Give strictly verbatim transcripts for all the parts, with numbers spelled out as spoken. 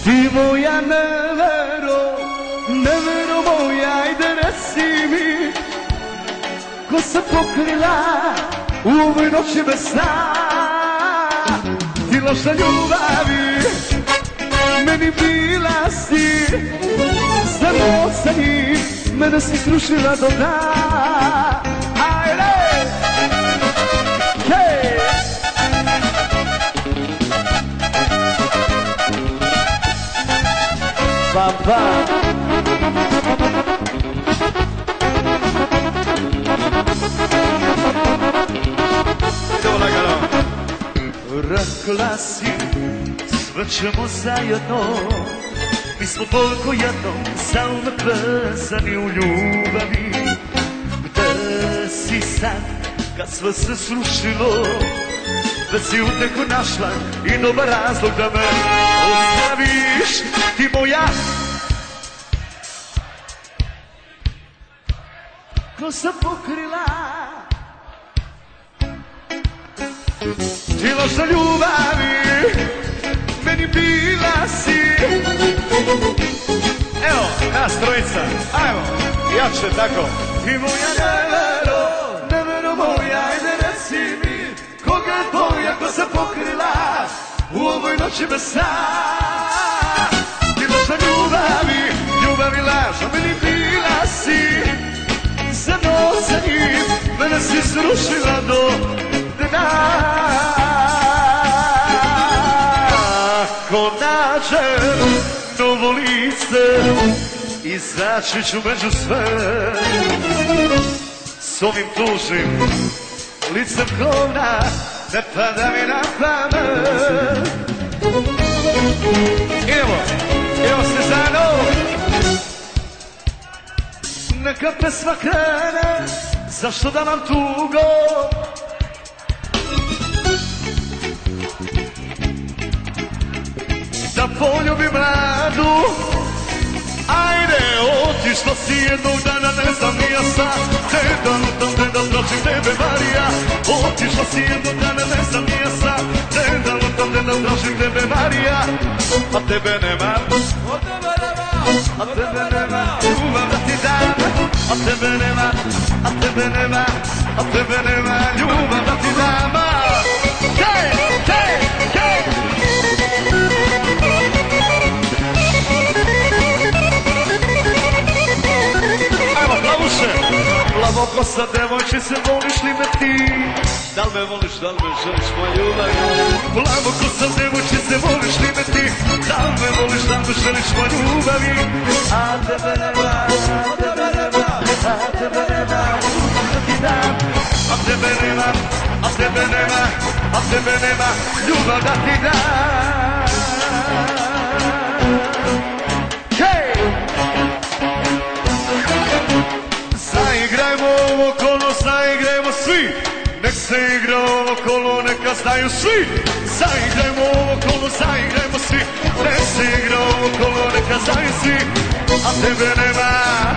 Ti moja nevero, nevero moja, ajde reci mi, ko se pokrila u ovoj noći bez sna. Ti loša ljubavi, meni bila si, za noć sa njim, mene si srušila do dna. Ajde! Hej! Bam, bam. Idemo lagano. Rekla si, sve ćemo zajedno, mi smo toliko jedno, zauvek vezani u ljubavi. Gde si sad, kad sve se srušilo, da si uteku našla i dobar razlog da me ostaviš. Ti moja, ko se pokrila, ti loša ljubavi, meni bila si. Evo, nas trojica, ajmo, jače tako. Ti moja nevero, nevero moja, ajde reci mi, koga je tvoja ko se pokrila u ovoj noći bez sna. Ti loša ljubavi, ljubavi laža, meni bila si, za noć sa njim, mene si srušila do dna. Ko nađem novo lice, izaći ću među sve, s ovim tužnim licem kovna, ne pada mi na pamet. Idemo, idemo se zajedno. Neka pesma krene, zašto da vam tugo, da poljubim mladu. Ajde, otišla si jednog dana, ne znam ni ja sad, te da lutam, te da tražim tebe Marija. Otišla si jednog dana, ne znam ni ja sad, te da lutam, te da tražim tebe Marija. A tebe nema, a tebe nema, ljubav da ti dam. A tebe nema, a tebe nema, a tebe nema, ljubav da ti dam. Hej, hej, hej! Plavokosa devojčice, voliš li me ti? Da li me voliš, da li me želiš, moja ljubav? Plavokosa devojčice, voliš li me ti? Da li me voliš, da li me želiš, moja ljubav? A tebe nema, a tebe nema, a tebe nema, ljubav da ti dam. A tebe nema, a tebe nema, a tebe nema, ljubav da ti dam. Zaigrajmo ovo kolo, zaigrajmo svi, nek se igra ovo kolo, neka znaju svi. Zaigrajmo ovo kolo, zaigrajmo svi, nek se igra ovo kolo, neka znaju svi. A tebe nema,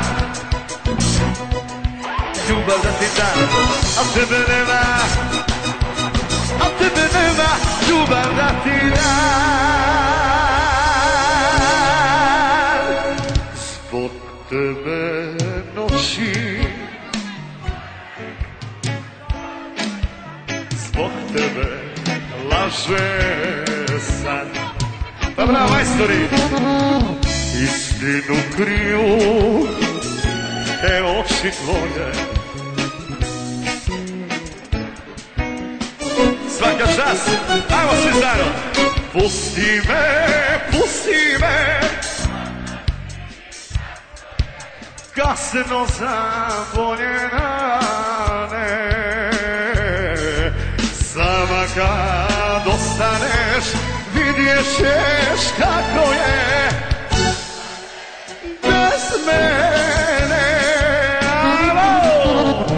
ljubav da ti dam. A tebe nema, a tebe nema, ljubav da ti dam. Zbog tebe noći, zbog tebe laže san. Pa bravo, majstori! Istinu kriju te oči tvoje. Svaka čast, ajmo svi zajedno! Pusti me, pusti me, kasno zaboljena, ne. Sama kad ostaneš, vidjet ćeš kako je bez mene. Alo!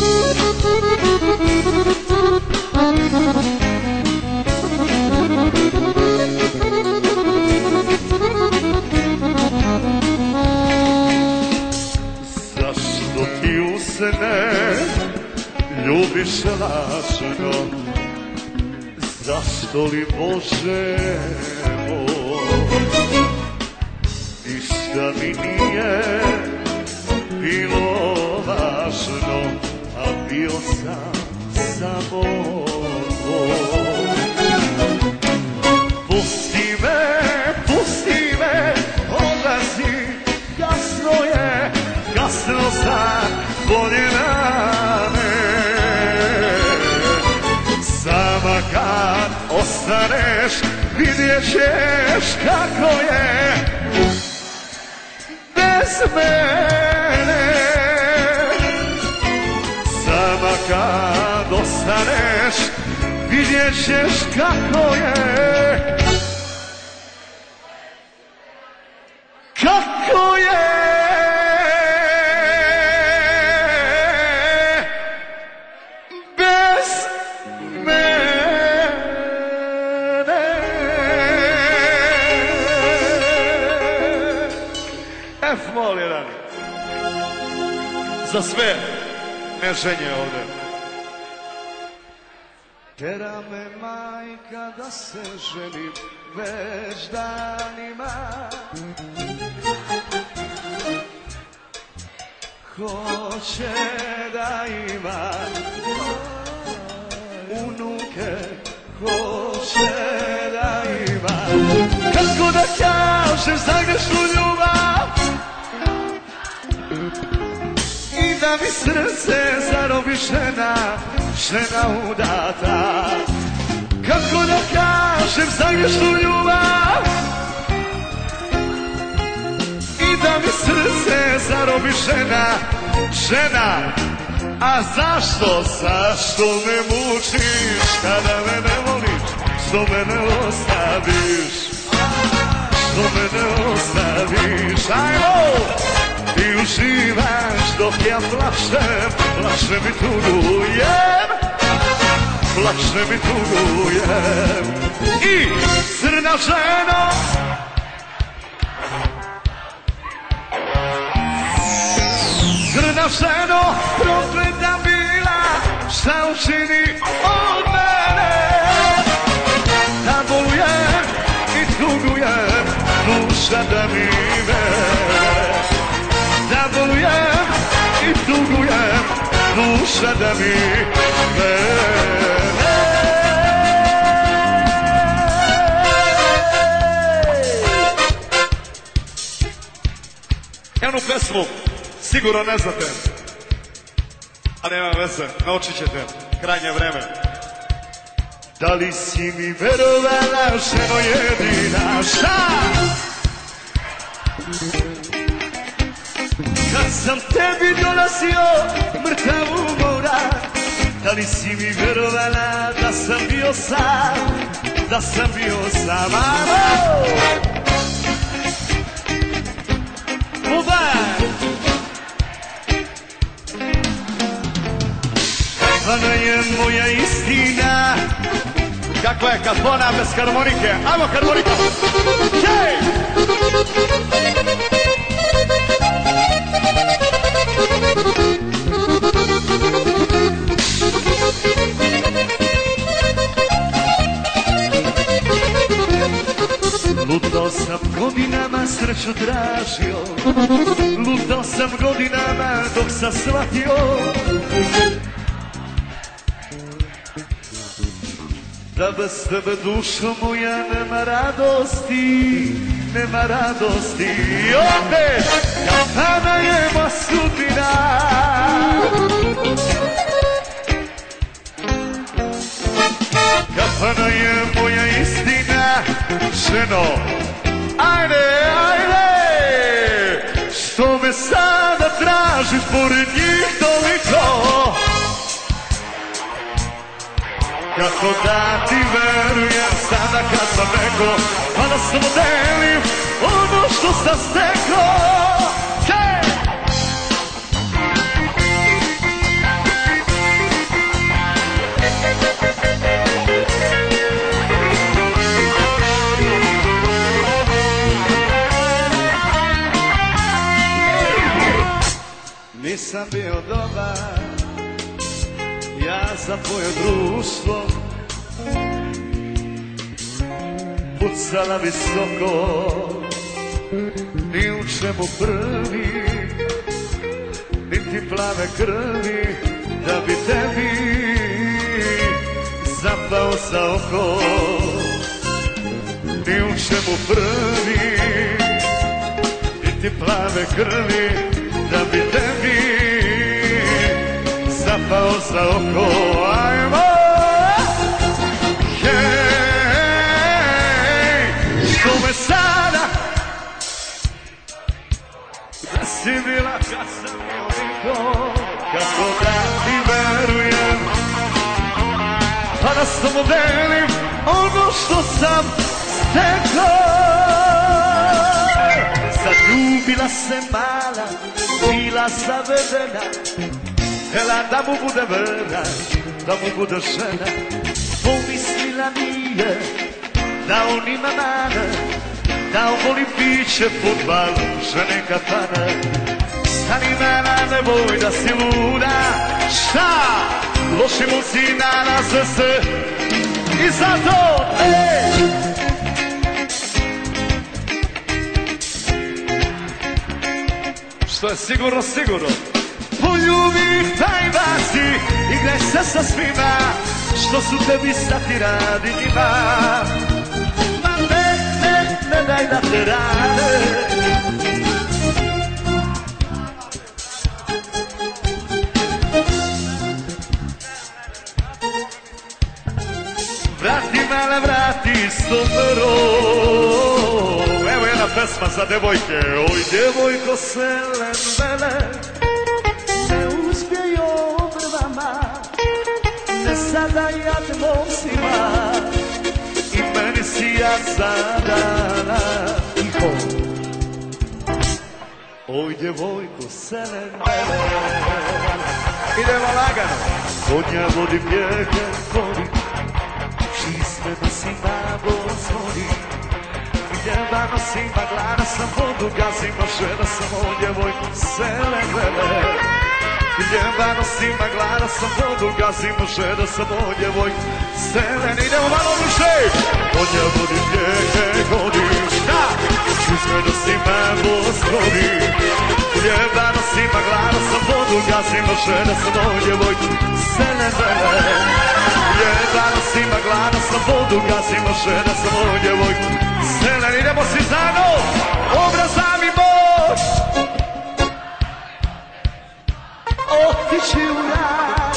Zašto ti usne ljubiš lažno? Zašto li Bože moj bio sam samo tvoj. Pusti me, pusti me, odlazi, kasno je, kasno za voljena me. Sama kad ostaneš, vidjet ćeš kako je bez mene. Sama kad ostaneš, vidjet ćeš kako je, kako je bez mene. F mol jedan za sve neženje ovdje. Tera me majka da se ženim već danima, hoće da ima unuke, hoće da ima. Kako da kažem za grešnu ljubav i da mi srce zarobi žena, žena udata. Kako da kažem za grešnu ljubav i da mi srce zarobi žena, žena. A zašto, zašto me mučiš kada me ne voliš, što me ne ostaviš, što me ne ostaviš. Ajmo! Ti uživaš dok ja plašem, plašem i tugujem, plašem i tugujem. I crna ženo, crna ženo, prokleta bila, šta učini od mene? Da bolujem i tugujem, duša da mi vere. Da bolujem i tugujem, duša da mi vere. Jednu pesmu sigurno ne znate, a nema veze, naučit ćete, krajnje vreme. Da li si mi verovala, ženo jedina, šta? Kad sam tebi dolazio mrtav u mora, da li si mi verovala da sam bio sam, da sam bio sam, amo! Mubaj! Kakva je moja istina, kakva je kapona bez harmonike, ajmo harmonika! Hej! Lutao sam godinama, sreću tražio, lutao sam godinama dok sam shvatio da bez tebe, dušo moja, nema radosti, nema radosti. I opet, kafana je moja sudbina. Kafana je moja istina, ženo. Ajde, ajde, što me sada tražiš pored njih toliko? Kako da ti verujem sada kad sam rekao, pa da samo delim ono što sam stekao. Hej! Nisam bio dobar ja za tvoje društvo, pucala visoko, ni u čemu prvi, niti plave krvi, da bi tebi zapao za oko. Ni u čemu prvi, niti plave krvi, da bi tebi zapao za oko. Ajmo! Hej, što me sada da si bila kad sam oliko, kako da ti verujem, pa da s tobom delim ono što sam stekao. Zaljubila se mala, bila zavedena, htjela da mu bude vera, da mu bude žena. Pomislila nije da on ima mana, da on voli piće, fudbal, žene kafana. Stani mala, nemoj da si luda, šta? Loši muzi nalaze se i zato, ej! Što je sigurno, sigurno. Poljubi ih, daj vasi, igraj se sa svima, što su tebi sati radi njima. Ma ne, ne, ne daj da te rade. Vrati mala, vrati stopero. Evo jedna pesma za devojke. Oj, devojko selen vele, ne uspije obrvama, ne sada jad mosima, i meni si ja zadana. Iho. Oj, devojko selen vele. Idemo lagano. Konja vodi pjeke, vodi, čiste nosima dozvodi. Ljeva nosima, glada sam vodu, gazima žena sam, o djevojko selen vele. Ljeva nosima, glada sam vodu, gazima žena sam, o djevojko selen. Idemo malo više! Konja vodi pjeke, godi, šta? Čiste nosima dozvodi. Ljeva nosima, glada sam vodu, gazima žena sam, o djevojko selen vele. Ljeva nosima, glada sam vodu, gazima žena sam, o djevojko selen. Idemo svi zajedno, obrazam i moć, otići u raj.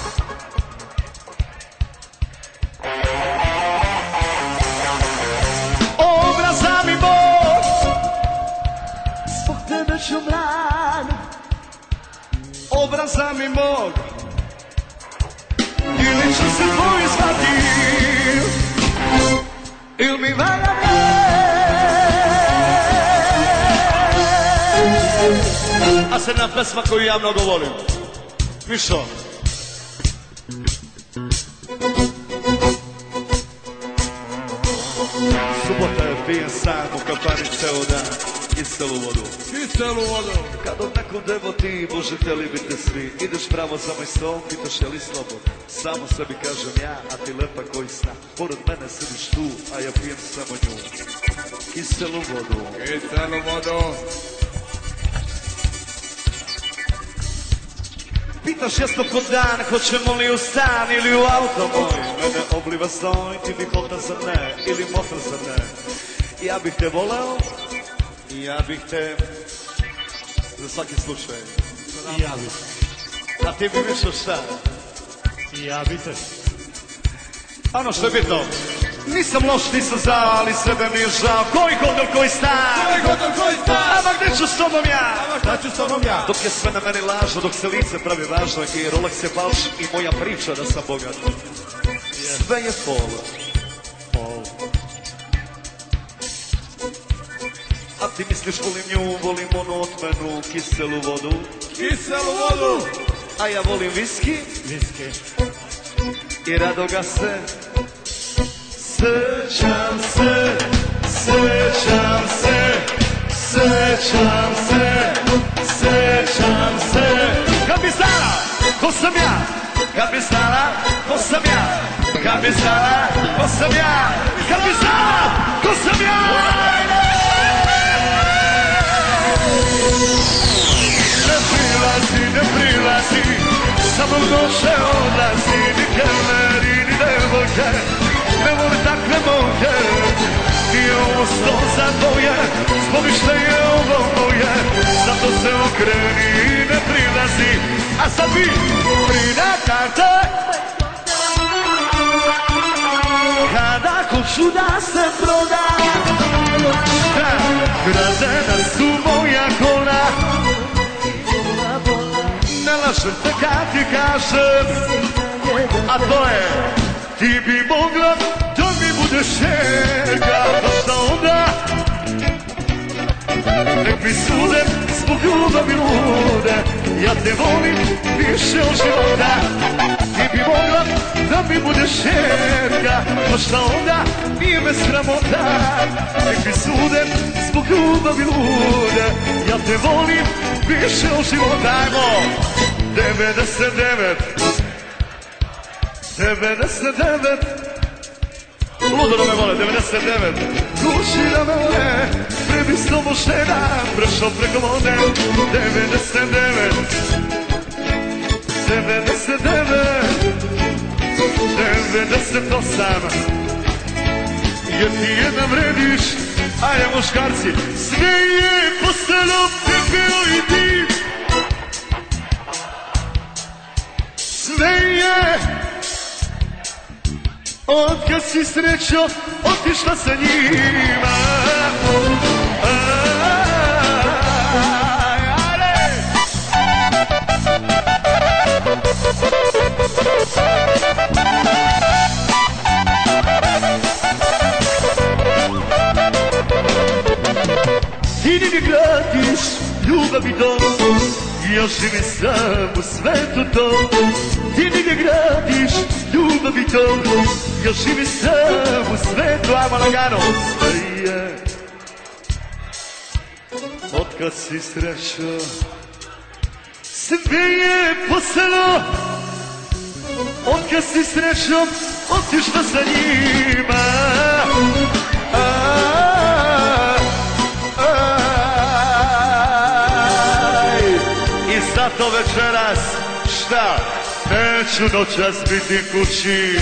Obrazam i moć, zbog tebe ću mlad. Obrazam i moć, ili ću se tvoj zvati, ili mi valja ne. A sad jedna pesma koju ja mnogo volim. Mišo. Subota je, pijem sam u kafani ceo dan, kiselu vodu. Kiselu vodu. Kad od nekom devo ti, možete li biti svi, ideš pravo za moj stol, pitaš je li slobod. Samo sebi kažem ja, a ti lepa koji sna. Pored mene sediš tu, a ja pijem samo nju. Kiselu vodu. Kiselu vodu. Pitaš jasno kod dan, hoćemo li u stan ili u auto moj. Mene obliva snoj, ti bih hotel za ne, ili motel za ne. Ja bih te voleo, ja bih te, za svaki slučaj. I ja bih. A ti bi mišao šta? I ja bih te. Ono što je bitno, nisam loš, nisam zao, ali sebe mi je žao. Koji hotel, koji stan? Koji hotel, koji stan? Ama gdje ću s tobom ja? Ama šta ću s tobom ja? Dok je sve na meni lažno, dok se lice pravi važno, i Rolex je falš i moja priča da sam bogat. Sve je pol. Pol. A ti misliš volim nju, volim onu otmenu, kiselu vodu. Kiselu vodu. A ja volim viski. Viski. I rado ga se sećam se, sećam se, sećam se, sećam se. Kad bi znala ko sam ja, kad bi znala ko sam ja, kad bi znala ko sam ja, kad bi znala ko sam ja. Ne prilazi, ne prilazi, samo zbog noće odlazi, ni kelneri, ni devojke, ne vole takve momke. I ovo sto za tvoje, spomište je ovo moje, zato se okreni i ne prilazi. A sad vi, prina karte, kada hoću da se proda. Kradena su moja kola, ne lažem te kad ti kažem, a to je, ti bi mogla da mi budeš želja. Pa šta onda, nek mi sude zbog ljubavi lude, ja te volim više od života. Ti bi mogla da mi budeš želja, pa šta onda, nije me sramota. Nek mi sude zbog ljubavi lude, ja te volim više od života. Ajmo, devedeset devet, devedeset devet, ludo da me vole, devedeset devet. Kući da me vole, prebi s tobom žena, prešao preko vode. devedeset devet, devedeset devet, devedeset osam, jer ti jedan vrediš. Ajde muškarci, sve je postalo pepeo i dim, sve je otkad si srećo otišla sa njima. Ti ni mi gradiš ljubav i dom, ja živim sam u svetu tom. Ti ni mi gradiš ljubav i dom, ja živim sam u svetu. Ajmo lagano. Sve je otkad si srećo, sve je postalo otkad si srećom otišla sa njima. I zato večeras, šta, neću noćas biti kući.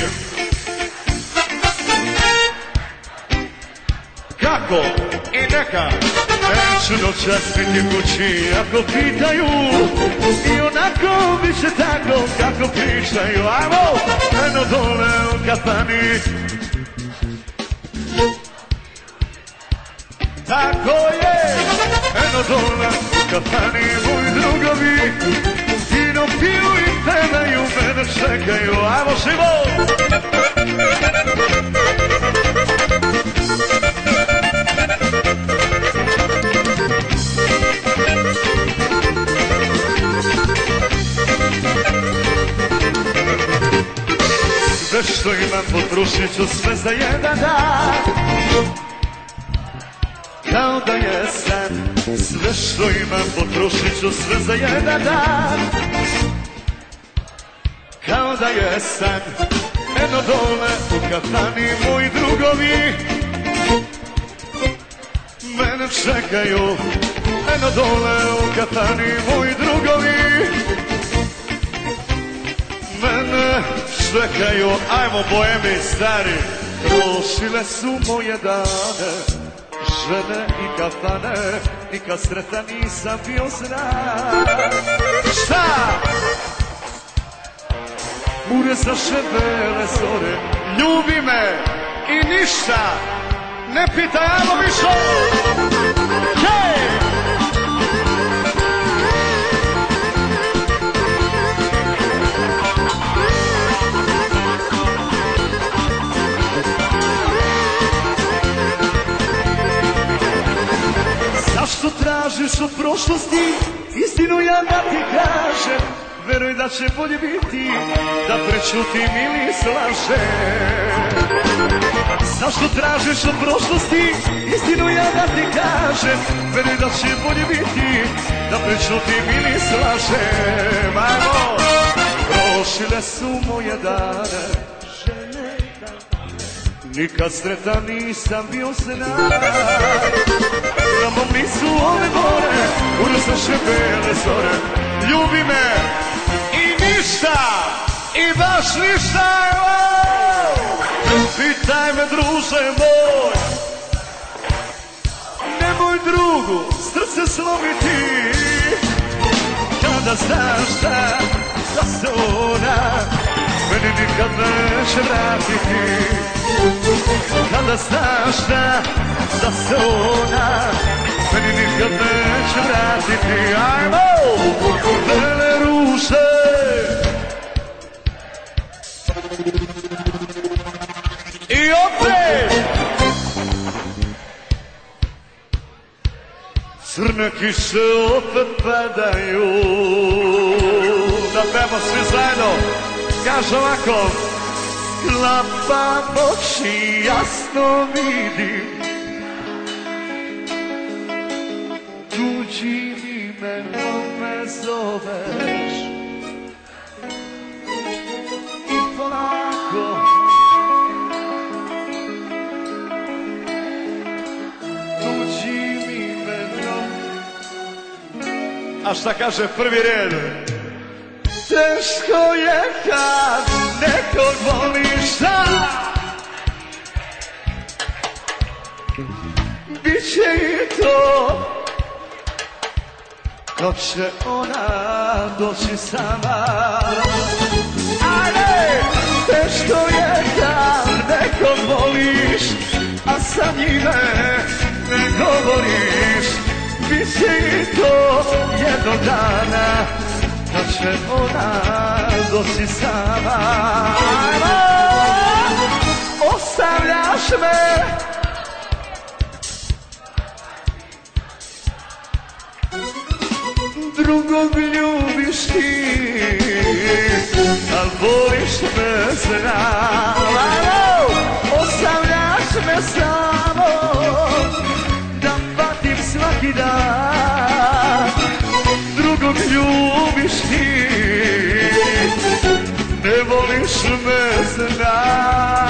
Kako? I neka, neću noćas biti kući. Ako pitaju, i onako bit će tako kako pričaju. Ajmo, eno dole u kafani. Tako je, eno dole u kafani, moji drugovi. Vino piju i pevaju, mene čekaju. Ajmo, živo! Sve što imam potrošit ću sve za jedan dan, kao da je san. Sve što imam potrošit ću sve za jedan dan, kao da je san. Eno dole u kafani moji drugovi mene čekaju. Eno dole u kafani moji drugovi mene čekaju. Ajmo boemi stari, prošile su moje dane, žene i kafane, nikad sretan nisam bio znan. Šta? Urezaše bele zore, ljubi me i ništa ne pitaj, ajmo više. Hej! Zašto tražiš od prošlosti istinu, ja da ti kažem? Veruj da će bolje biti, da prečutim ili slažem. Zašto tražiš od prošlosti istinu, ja da ti kažem? Veruj da će bolje biti, da prečutim ili slažem. Ajmo, prošile su moje dane, nikad sretan nisam bio znan. Na mom nisu ove more, urezaše bele zore, ljubi me i ništa ništa, i baš ništa. Pitaj me, druže moj, nemoj drugu srce slomiti, kada znaš da, da se ona meni nikad neće vratiti. Kada znaš da, da se ona meni nikad neće vratiti. Ajmo, bele ruže. I opet crne kiše opet padaju. Da pemo svi zajedno. Kaže ovako. Sklapam oči, jasno vidim, tuđim imenom me zoveš. I polako tuđim imenom. A šta kaže prvi red? Teško je kad nekog voliš, da biće i to, dok će ona doći sama. Ajde, teško je kad nekog voliš, a sa njime ne govoriš. Biće i to jednog dana, da će ona doći sama. Ajmo, ostavljaš me, drugog ljubiš ti, al voliš me znam. Ajmo, ostavljaš me samo, da patim svaki dan. Drugog ljubiš ti, ne voliš me znam.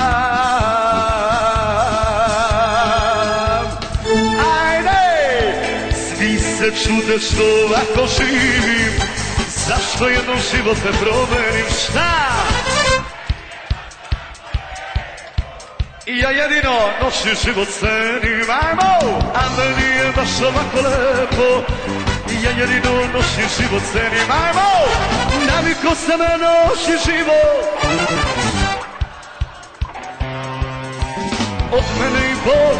Ajde, svi se čude što ovako živim, zašto jednom život ne promenim, šta? I ja jedino noćni život cenim, ajmo, a meni je baš ovako lepo. Ja jedino noćni život cenim, ajmo, naviko sam na noćni život. Od mene i Bog,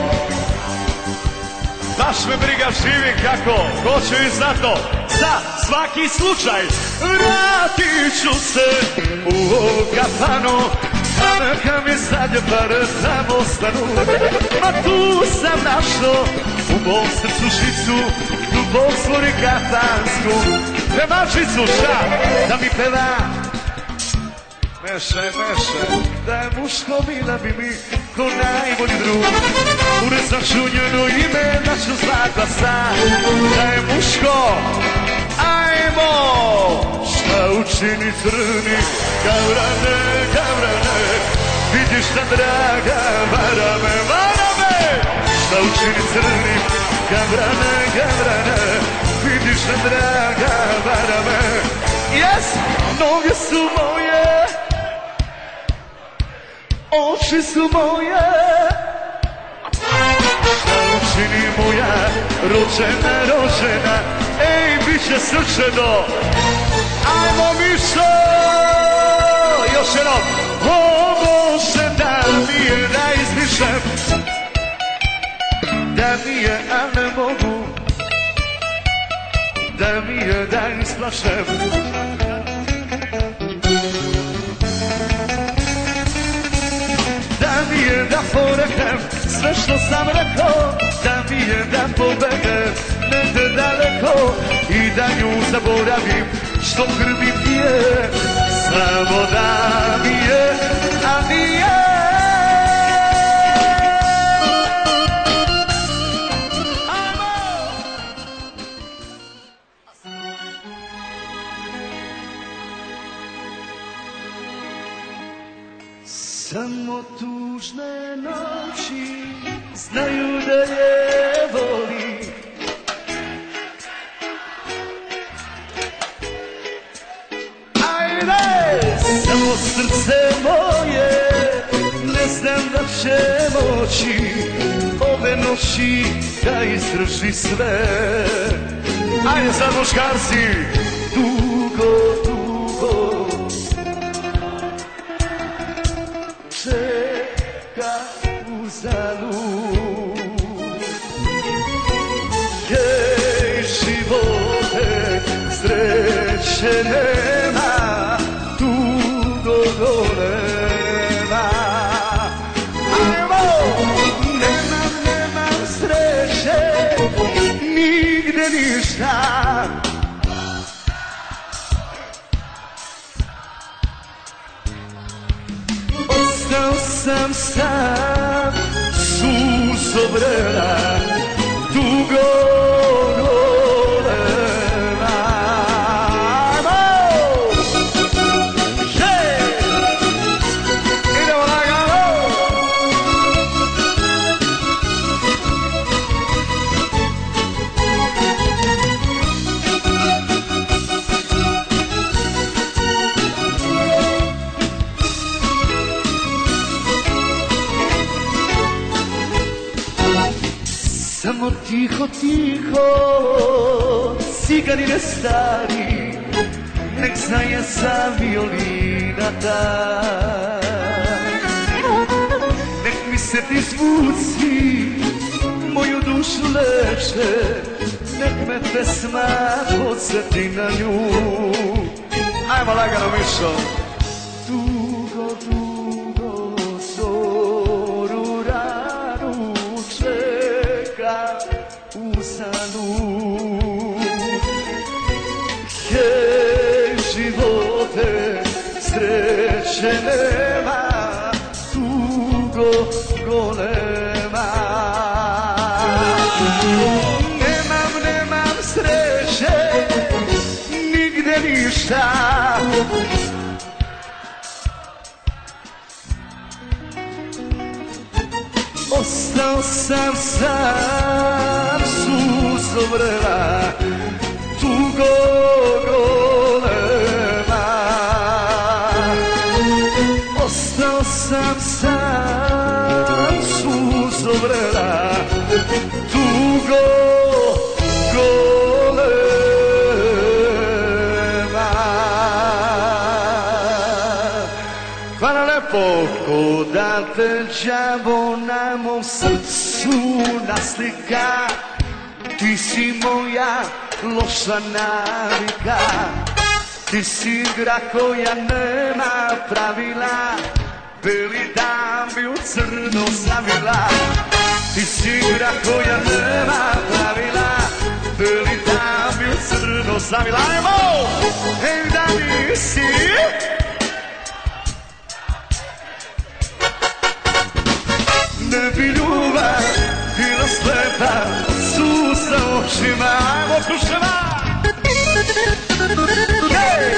baš me briga živim kako hoću i zato, za svaki slučaj vratit ću se u ovu kafanu. A neka mi zadnje pare tamo ostanu, ma tu sam našao u mom srcu žicu, dubok stvori katansku pemačicu, šta da mi peva. Meše, meše, da je muško bila bi mi ko najbolji drug. Urezam ću njeno ime, da ću zlata sa. Da je muško, ajmo, šta učini crni gavrane, gavrane. Vidiš da draga, vara me, vara me. Šta učini crni gavrane, gavrane. Vidiš da draga, vara me. Jes, noge su moje, oči su moje. Šta učini moja rođena, rođena. Ej, bit će srčeno. Ajmo Mišo, još jednom. O Bože, da mi je da izmišem, da mi je, a ne mogu, da mi je da isplašem. Da mi je da poreknem sve što sam rekao, da mi je da pobegnem negde daleko i da nju zaboravim što krvi pije, samo da mi je, a nije. Samo tužne noći znaju da je voli. Ajde! će moći ove noći da izdrži sve. Ajde sad muškarci, dugo, dugo čeka uzalud. Jej živote, sreće nema, dugo golema. Ajmo! Nemam, nemam sreće, nigde ništa. Ostao sam sam, suzovrela, dugo golema. Ajmo! Hej! Idemo lagano! Samo tiho, tiho, ciganine stari, nek znaje za violina taj. Nek mi se ti zvuci moju dušu leče, nek me pesma podsjeti na nju. Ajmo lagano, Mišo. Dugo, dugo zoru ranu čeka uzalud. Hej živote, sreće nema, dugo golema. Nemam, nemam sreće, nigde ništa. Ostao sam sam, suzovrela, dugo golema. Ostao sam sam, suzovrela, dugo golema. Hvala lepo, ko da te đavo na mom srcu naslika. Ti si moja loša navika, ti si igra koja nema pravila, beli dan bi u crno zavila. Ti si igra koja nema pravila, beli dan bi u crno zavila. Ajmo! Ej da nisi ne bi ljubav bila slepa, suza očima. Ajmo slušava! Hej!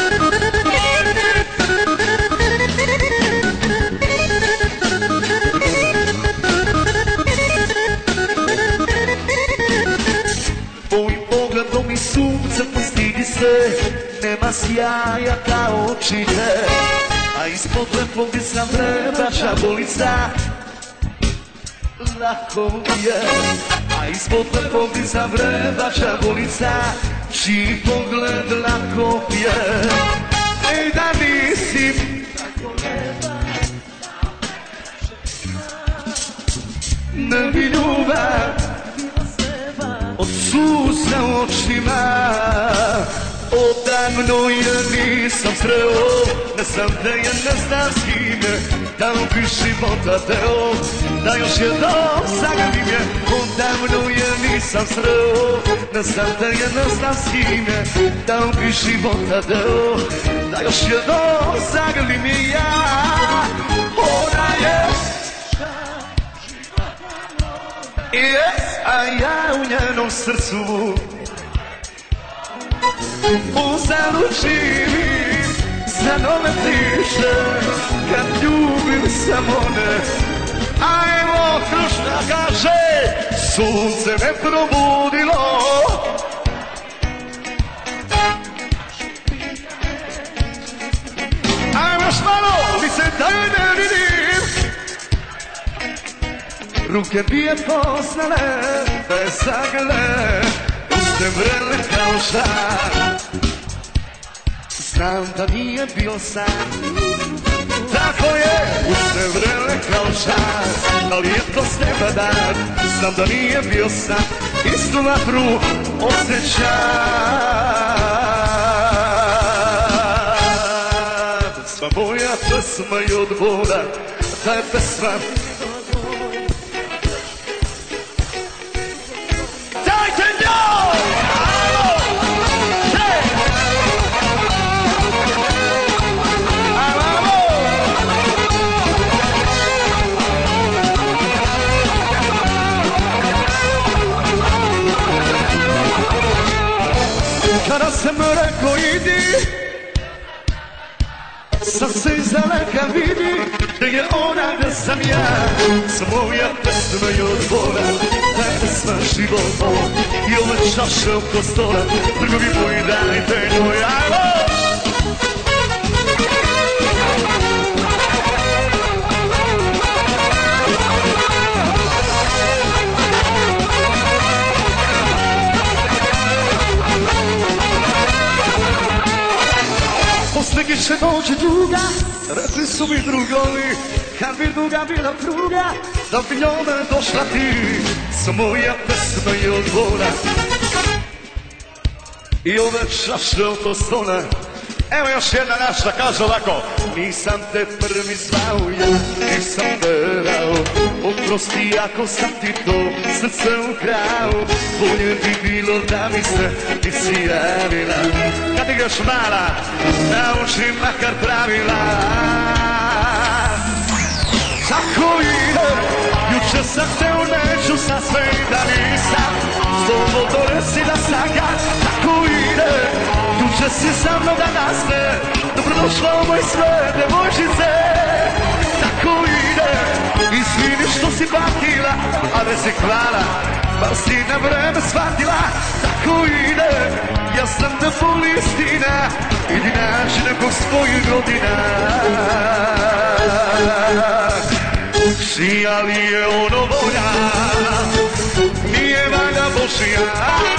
Tvojim pogledom i sunce postidi se, nema sjaja kao očite, a ispod lepog gdje sam vrebača bolica. Lako je, a ispod lepog gdje sam vrebača bolica, čiji pogled lako je. Ej da nisi ne bi ljubav od suza u očima. Odavno je nisam sreo, ne znam te je, ne znam s kime, da li bi života deo, da još jednom zagrlim je. Odavno je nisam sreo, ne znam te je, ne znam s kime, da li bi života deo, da još jednom zagrlim je ja. Ona je yes, a ja u njenom srcu uzalud živim, za nove priče, kad ljubim sam one. Ajmo, Krušna kaže, sunce me probudilo. Ajmo još malo, mi se daj ne vidim. ruke bi je poznale, da je zagrle, uste vrele kao žar. Znam da nije bio san, tako je, uste vrele kao žar, ali je to s neba dar. Znam da nije bio san, istu vatru osjećam. Sva moja pesma je od voda, ta je pesma. Dajte njoj! Alo! Hej! Alo, alo! Kada sam rekao idi, sad se izdaleka vidi da je ona gde sam ja. Sa moja pesma je od voda, ta je pesma život. I ove čaše oko stola, drugovi moji dajte njoj. Ajmo! Posle kiše dođe druga, rekli su mi drugovi, kad bi duga bila pruga, da bi njome došla ti. Sa moja pesma je od voda i ove čaše oko stola. Evo još jedna naša, kaže ovako. Nisam te prvi zvao, ja nisam verao, oprosti ako sam ti to srce ukrao. Bolje bi bilo da mi se nisi javila, kad ti još mala, nauči makar pravila. Tako ide, juče sam te uneću sa sve i da nisam, slobodno reci da sam ga. Tako ide, juče si sa mnom danas ne, dobrodošla u moj sve, devojčice. Tako ide, izvini što si patila, a ne si hvala, pa si na vreme shvatila. Tako ide, ja sam te voli istina, idi naći nekog svojih godina. Si, ali je ono volja, nije valjda Božija,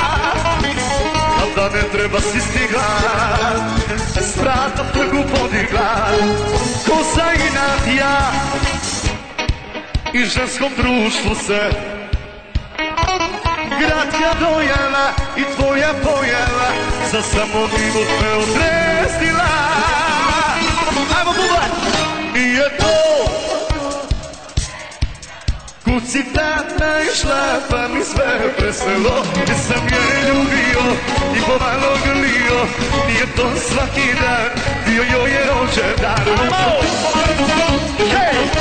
da ne treba si stigla, s vrata trgu podigla. Ko za inat ja i ženskom društvu se gratka dojela i tvoja pojela, za samo minut me odrestila. Ajmo bubar! Nije to kud si tata išla, pa mi sve preselo, gdje sam je ljubio i pomalo grlio. Nije to svaki dan, bio joj je rođendan. Hej!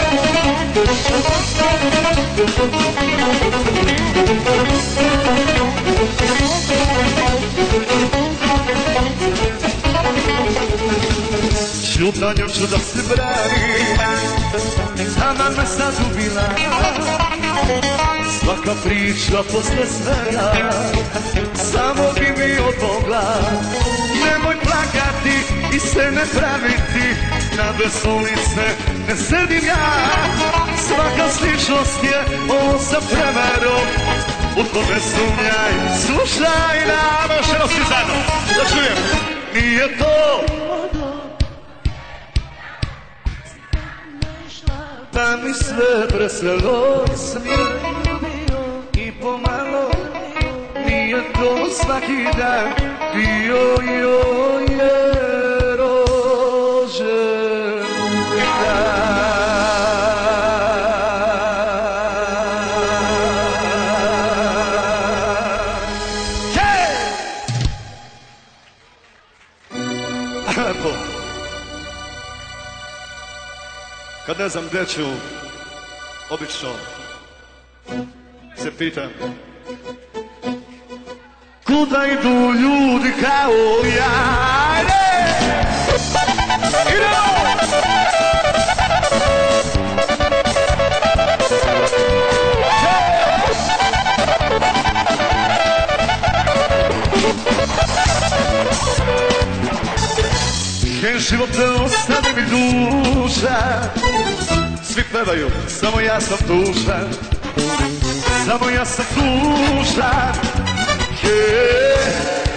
Šutanjem ću da se brani, sama me zadubila. Svaka priča posle svega samo bi mi odmogla. Nemoj plakati i se ne praviti, na besolice ne sedim ja. Svaka sličnost je ovo sa prevarom, u to ne sumnjaj, slušaj nam. Još jedno svi zajedno, da čujem. Nije to da mi sve preselo, sam je ljubio i pomalo. Nije to svaki dan, bio joj je rođendan. Hej! Evo, kad ne znam gdje ću, obično se pitam kuda idu ljudi kao ja. Idemo! Ken živote ostavi mi duša, svi pevaju, samo ja sam dužan. Samo ja sam tužan, yeah.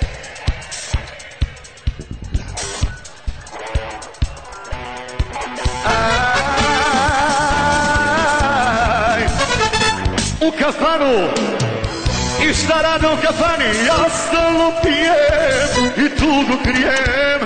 U kafanu, i šta rade u kafani, ja stalno pijem i tugu krijem.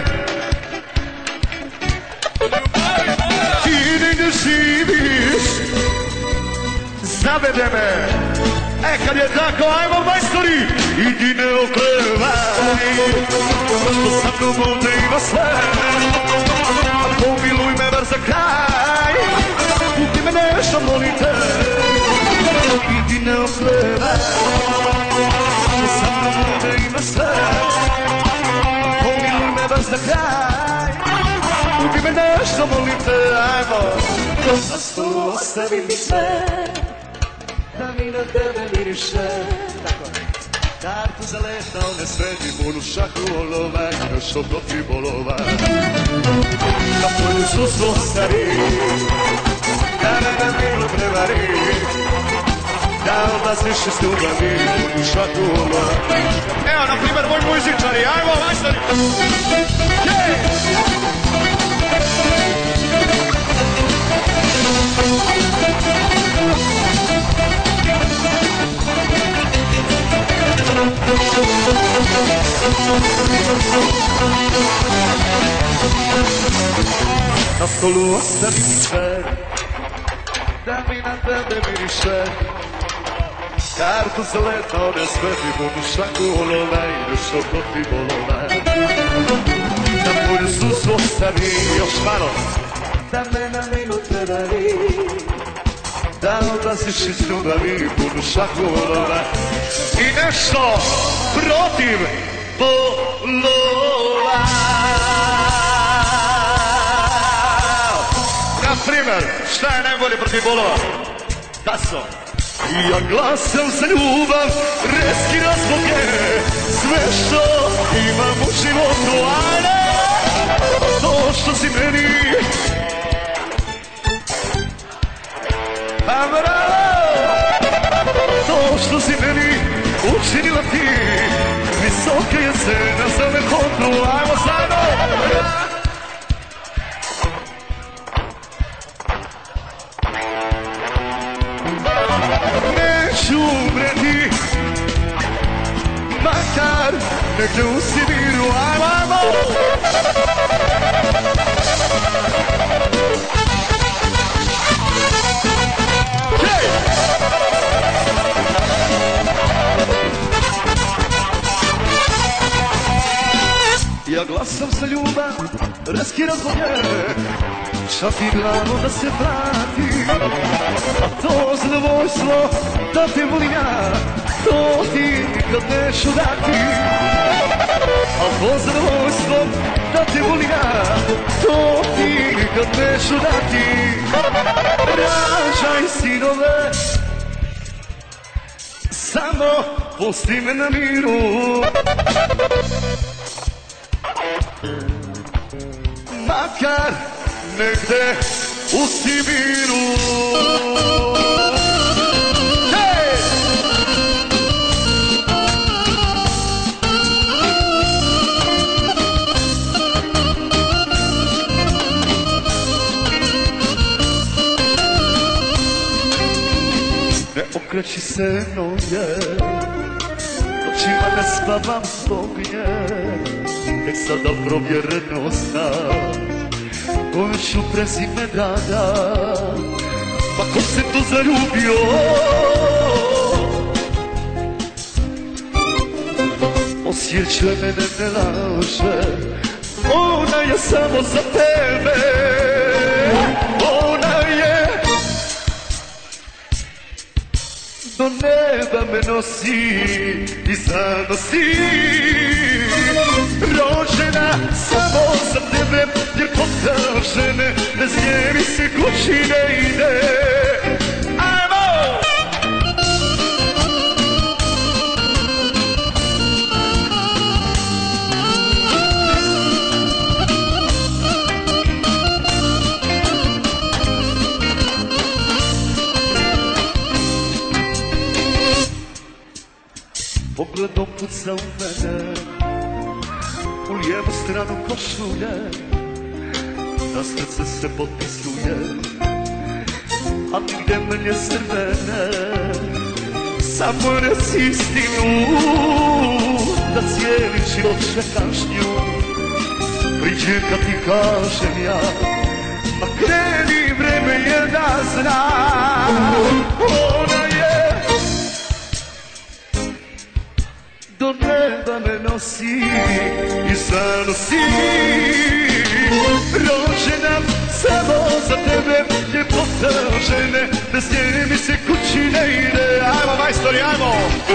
Ti negdje živiš, zavede me, e kad je tako, ajmo majstori, idi ne oklevaj, što sa mnom ovdje ima sve, pomiluj me bar za kraj, kupi me nešto, molim te. Idi ne oklevaj, što sa mnom ovdje ima sve, pomiluj me baš za kraj, kupi me nešto, molim te, ajmo. Na stolu ostavi mi sve, da mi na tebe miriše. Kartu za leta, one svedi, bunu šaku olova, još oko tri bolova. Na tvoju susu ostavi, da me na milu prevari, da odlaziš iz ljubavi, budu šaku olova. Evo, na primjer, moj muzičari, ajmo, majstori! Na stolu ostavi sve, da mi na tebe miriše. Kartu za leta, one sveti, budu šaku olova i još oko ti bolova. Na moju susu ostavi još malo, da me na minut prevari, da odlaziš iz ljubavi, budu šaku olova. I nešto protiv bolova. Na primjer, šta je najbolje protiv bolova? Taso. Ja glasam za ljubav, riskiram zboge, sve što imam u životu, ajde, to što si meni. A bravo, to što si meni učinila ti, visoke jesena za mehotnu, ajmo zajedno. Neću umreti, makar negdje u Sibiru, ajmo, ajmo. Ja glasam za ljubav, riskiram zbog nje, čak i glavu da se vrati. A to zadovoljstvo da te volim ja, to ti nikad neću dati. A to zadovoljstvo da te volim ja, to ti nikad neću dati. Rađaj sinove, samo pusti me na miru. Makar negde u Sibiru. Hej! Ne okreći se noge, noćima ne spavam zbog nje. Tek sada provjereno znam koju ću prezime dada, pa ko se tu zaljubio? Osjećaj mene ne laže, ona je samo za tebe. Ona je do neba me nosi i zanosi. Rođena samo za tebe, jer kod žene bez nje mi se kući ne ide. Ajmo! pogledom puca u mene, u lijevu stranu košulje, na srce se potpisuje, a nigde mene crvene. Samo reci istinu, da cijeli život čekaš nju. Priđem kad ti kažem ja, ma kreni, vreme je da znam. Ona je do neba me nosi i zanosi. Rođena samo za tebe, ljepota žene, bez nje mi se kući ne ide. Ajmo majstori, ajmo!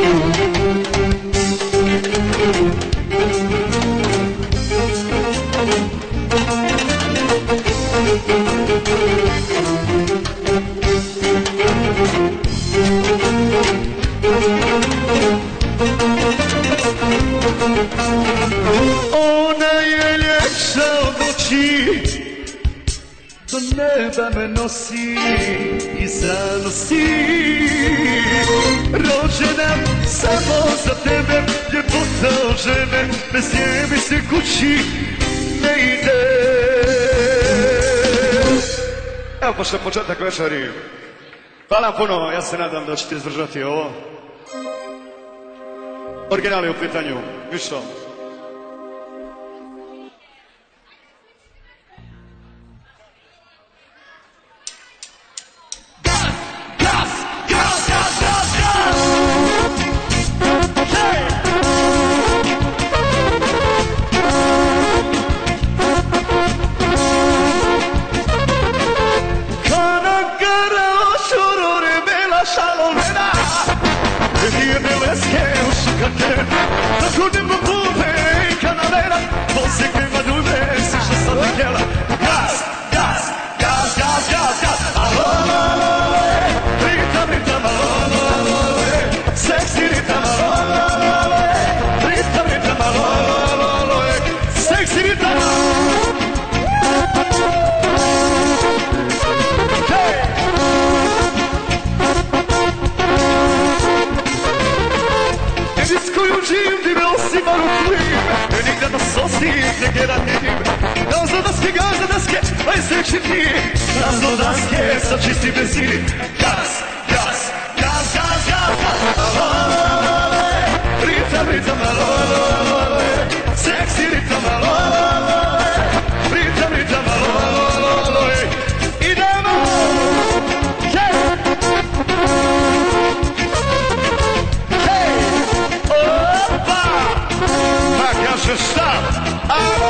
Ona je ljepša od noći, do neba me nosi i zanosi. Rođena samo za tebe, ljepota žene, bez nje mi se kući ne ide. Evo pošto je početak večeri. Hvala vam puno, ja se nadam da ćete izdržati ovo. Original je u pitanju, višto? Tako nebo bude i kanalera, poslije krema ljude, si što sam te htjela. Gas, gas, gas, gas, gas, gas. Alo, alo, alo, ritam, ritam, alo, alo, alo, seksi ritam, alo, alo, alo, ritam, ritam, alo, alo, alo, seksi ritam. Živim ti me osim arutujem, nikda da sosim, ne geratim. Gazno daske, gazno daske, aj seksi ti. Gazno daske, sa čisti benzini. Gaz, gaz, gaz, gaz, gaz, gaz. Alo, alo, alo, ritam, ritam, alo, alo, alo, seksi ritam, alo, alo, ritam, ritam, alo, alo, alo, idemo! Kaže šta? Alo!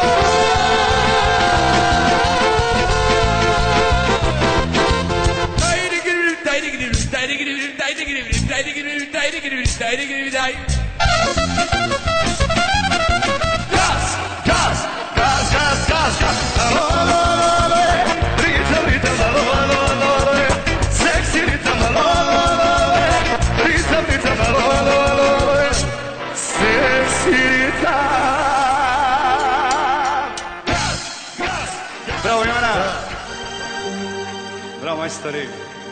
Gaz, gaz, gaz, gaz, gaz, gaz. Alo, alo, alo, ritam, ritam, alo, alo, alo, seksi ritam, alo, alo, ritam, ritam, alo, alo, seksi ritam. Bravo Ivana! Bravo majstori!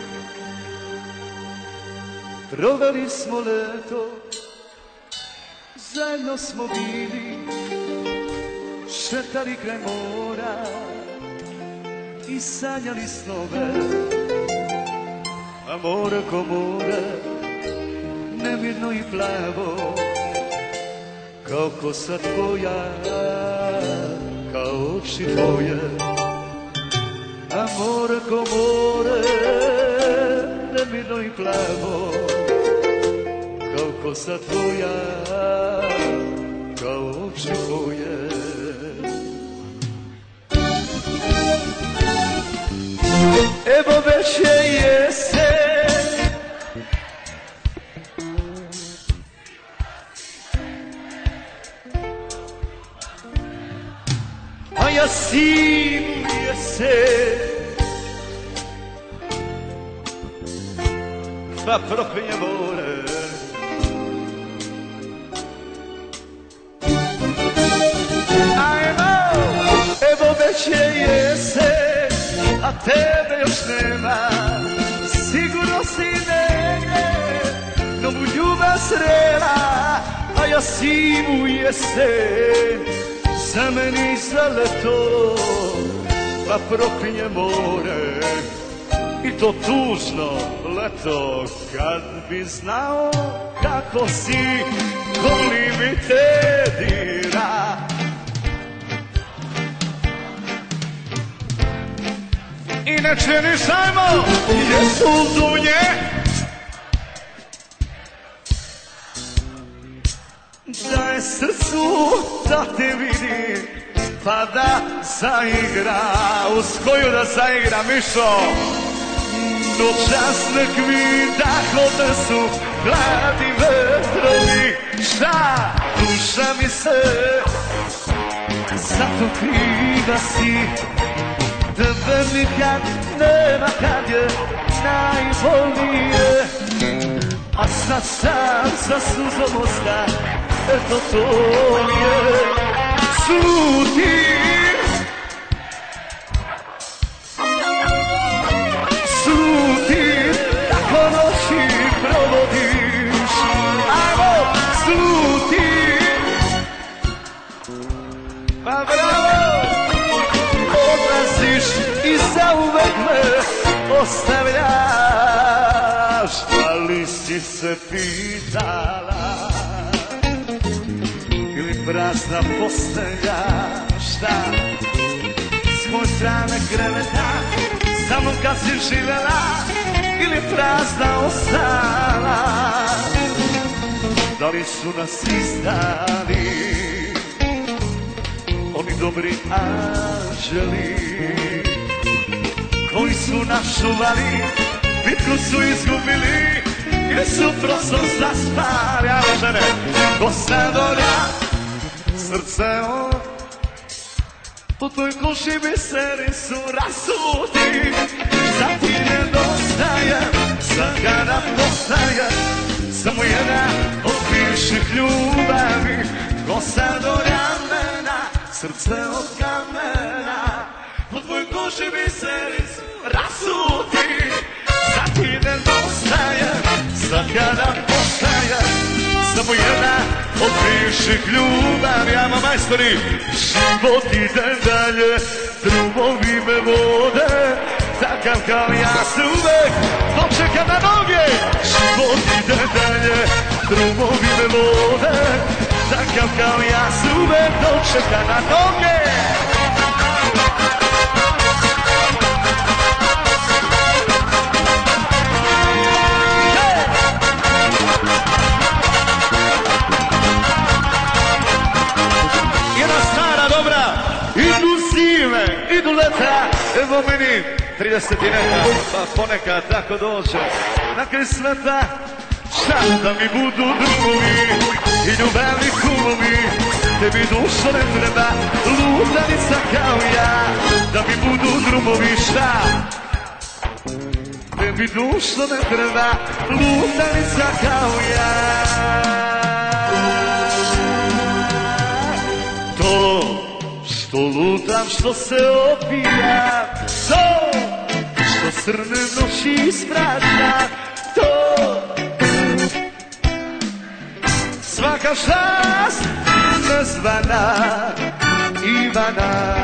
Proveli smo leto, zajedno smo bili, šetali kraj mora i sanjali snove. A more ko more, nemirno i plavo, kao kosa tvoja, kao oči tvoje. A more ko more, nemirno i plavo, kao kosa tvoja, kao oči tvoje. Evo već je jesen, a ja simu jesen. Pa propinje more, ajmo, evo već je jesen, a tebe još nema. Sigurno si negdje novu ljubav srela. moja sivu jesen, za meni za leto, pa proklinje more. I to tužno leto, kad bi znao kako si, koli mi te dira. I ne činiš, ajmo, jesu dunje, da je srcu da te vidi, pa da zaigra, uz koju da zaigra, Mišo? Noćas nek mi dahode su hladni vetrovi, šta duša mi se zato kriva si. Tebe nikad nema kad je najbolnije, a sad sam sa suzom osta, eto to je. Slutim, slutim, kako noći provodiš. Ajmo, slutim, pa bravo, odlaziš i zauvek me ostavljaš. Da li si se pitala, ili prazna postelja, šta? S moje strane kreveta, sa mnom kad si živjela, ili prazna ostala? Da li su nas izdali oni dobri anđeli, koji su nas čuvali, bitku su izgubili, ili su prosto zaspali? A žene, ko sad ona, srce on, po tvoj kuši biseri su rasuti. Sad ti nedostaje, sad kada postaje samo jedna od bivših ljubavi. Ko sad ona mena, srce od kamena, po tvoj kuši biseri su rasuti. Sad ti nedostaje, sad kada postaje samo jedna od bivših ljubavi. Ajmo majstori, život ide dalje, drugovi me vode, takav kao ja se uvek dočekam na noge. Život ide dalje, drugovi me vode, takav kao ja se uvek dočekam na noge. Idu leta, evo meni tridesetineta, pa ponekad tako dođe na kraj sveta. Šta da mi budu drugovi i ljubavni kumovi, tebi dušo ne treba lutanica kao ja. Da mi budu drugovi, šta? Tebi dušo ne treba lutanica kao ja. To što lutam, što se opija, to što crne noći ispraća, to svaka čast nezvana Ivana.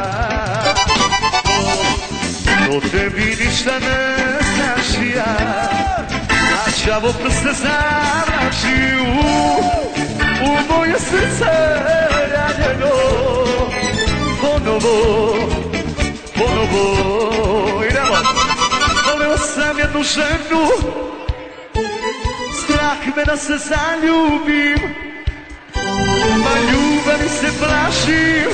To, to tebi ništa ne znači ja, a čavo prste zavrači u, u moje srce ranjeno. Ponovo, ponovo, idemo. Volio sam jednu ženu, strah me da se zaljubim, pa ljubavi se plašim,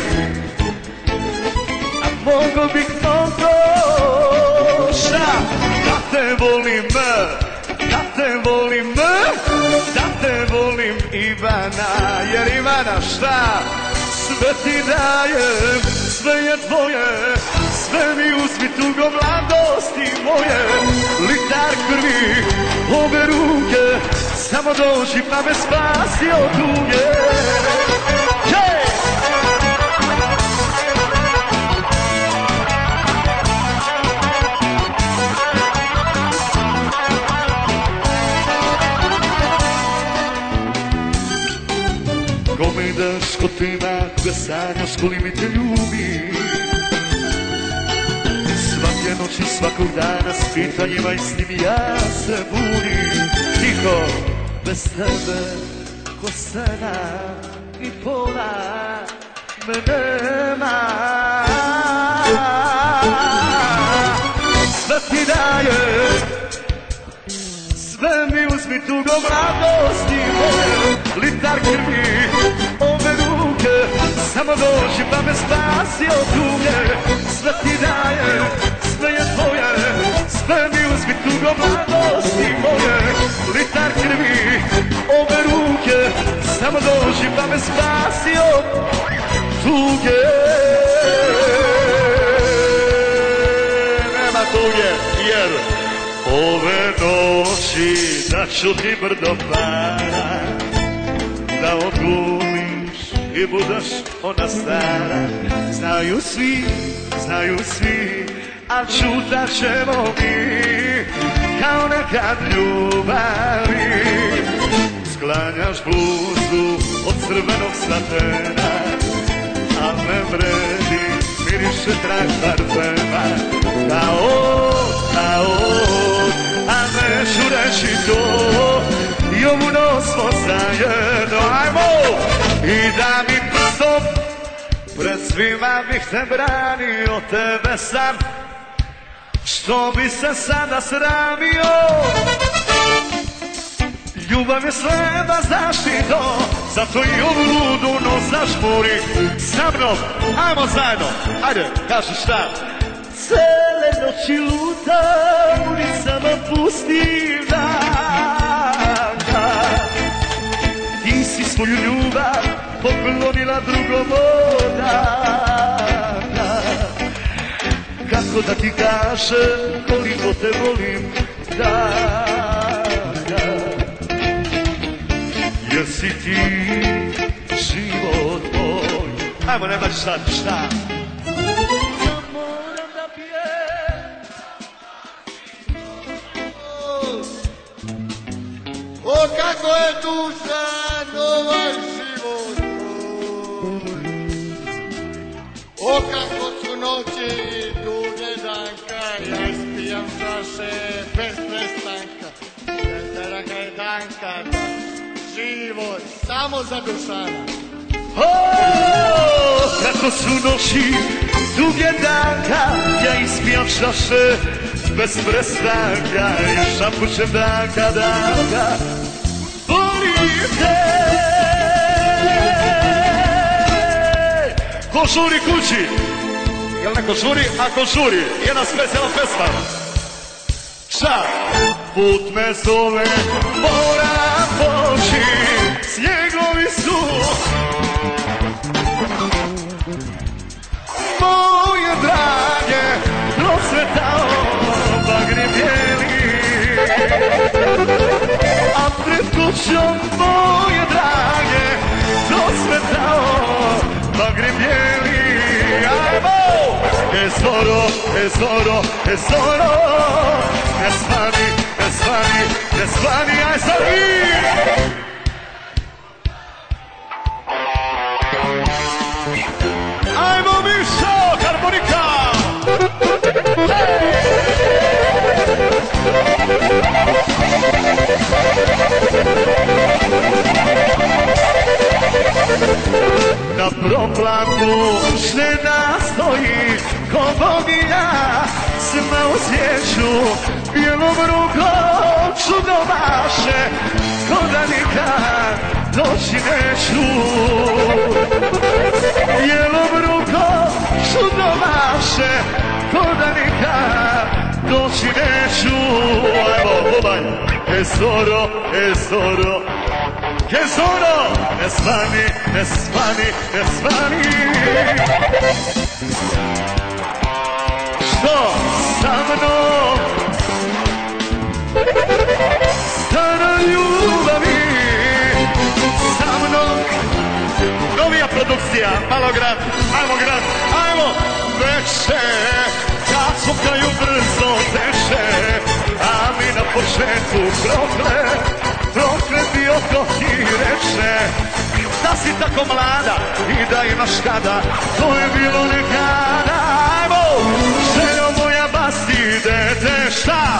a mogo bih mogo. Šta? Da te volim, da te volim, da te volim Ivana. Jer Ivana šta? Sve ti dajem, sve je tvoje, sve mi uzmi tugo mladosti moje. Litar krvi, ove ruke, samo dođi pa me spasi od tuge. Hey! Kome ideš ko te ima, koga sanjaš, koliko mi te ljubi. Svake noći, svakog dana s pitanjima i s njim ja se budim. Tiho, bez tebe, ko sana i pola me nema. Sve ti daje, sve mi uzmi tugo mladosti moje, litar krvi, ove ruke, samo dođi pa me spasi od tuge. Sve ti daje, sve je tvoje, sve mi uzmi tugo mladosti moje, litar krvi, ove ruke, samo dođi pa me spasi od tuge. Nema tuge, jer ove noći da ću ti brdo para, da odgumiš i budeš ona stara. Znaju svi, znaju svi, a čutat ćemo mi, kao nekad ljubavi. Sklanjaš bluzu od crvenog satena, a ne vredi, miriše trak parfema. Kao, kao, a neću reći to, i ovu noć smo zajedno. Ajmo! I da mi prstom pred svima bih te branio, tebe sam, što bi se sada sramio. Ljubav je sve, da znaš ti to, zato i ovu ludu noć zažmuri sa mnom. Ajmo zajedno, ajde, kaži šta. Cele noći lutam ulicama pustih dana, ti si svoju ljubav poklonila drugom od dana. Kako da ti kažem koliko te volim, da, da, jer si ti život moj. Ajmo, nema šta, šta? O, kako je tužan ovaj život moj. O, kako su noći i duge danka, ja ispijam čaše bez prestanka. Draka je danka, život samo za Dušana. O, kako su noći duge danka, ja ispijam čaše bez prestanka i šapućem danka, danka. Volim te. Ko žuri kući? Jel neko žuri? Ako žuri, jedna specijalna pesma. Šta? Put me zove, moram poći, snjegovi su moje drage, prosvetao bagri bijeli. A pred kućom moje drage, prosvetao bagri bijeli. Ajmo! Tesoro, tesoro, tesoro, ne svani, ne svani, ne svani, aj sad vi! Ajmo Mišo, harmonika! Na proplaku žena stoji ko boginja, sma u svijeću bijelom rukom čudno maše, ko da nikad doći neću. Bijelom rukom čudno maše, ko da nikad doći neću. Evo, bubanj, tesoro, tesoro, tesoro, ne svani, ne svani, ne svani. Što sa mnom stara ljubavi, sa mnom novija produkcija, Malograd, ajmo grad, ajmo veče, kad cukaju brzo teče, a mi na početku prokle, prokle bio ko ti reče, da si tako mlada i da imaš kada, to je bilo nekada. Ajmo, željo moja basti dete, šta?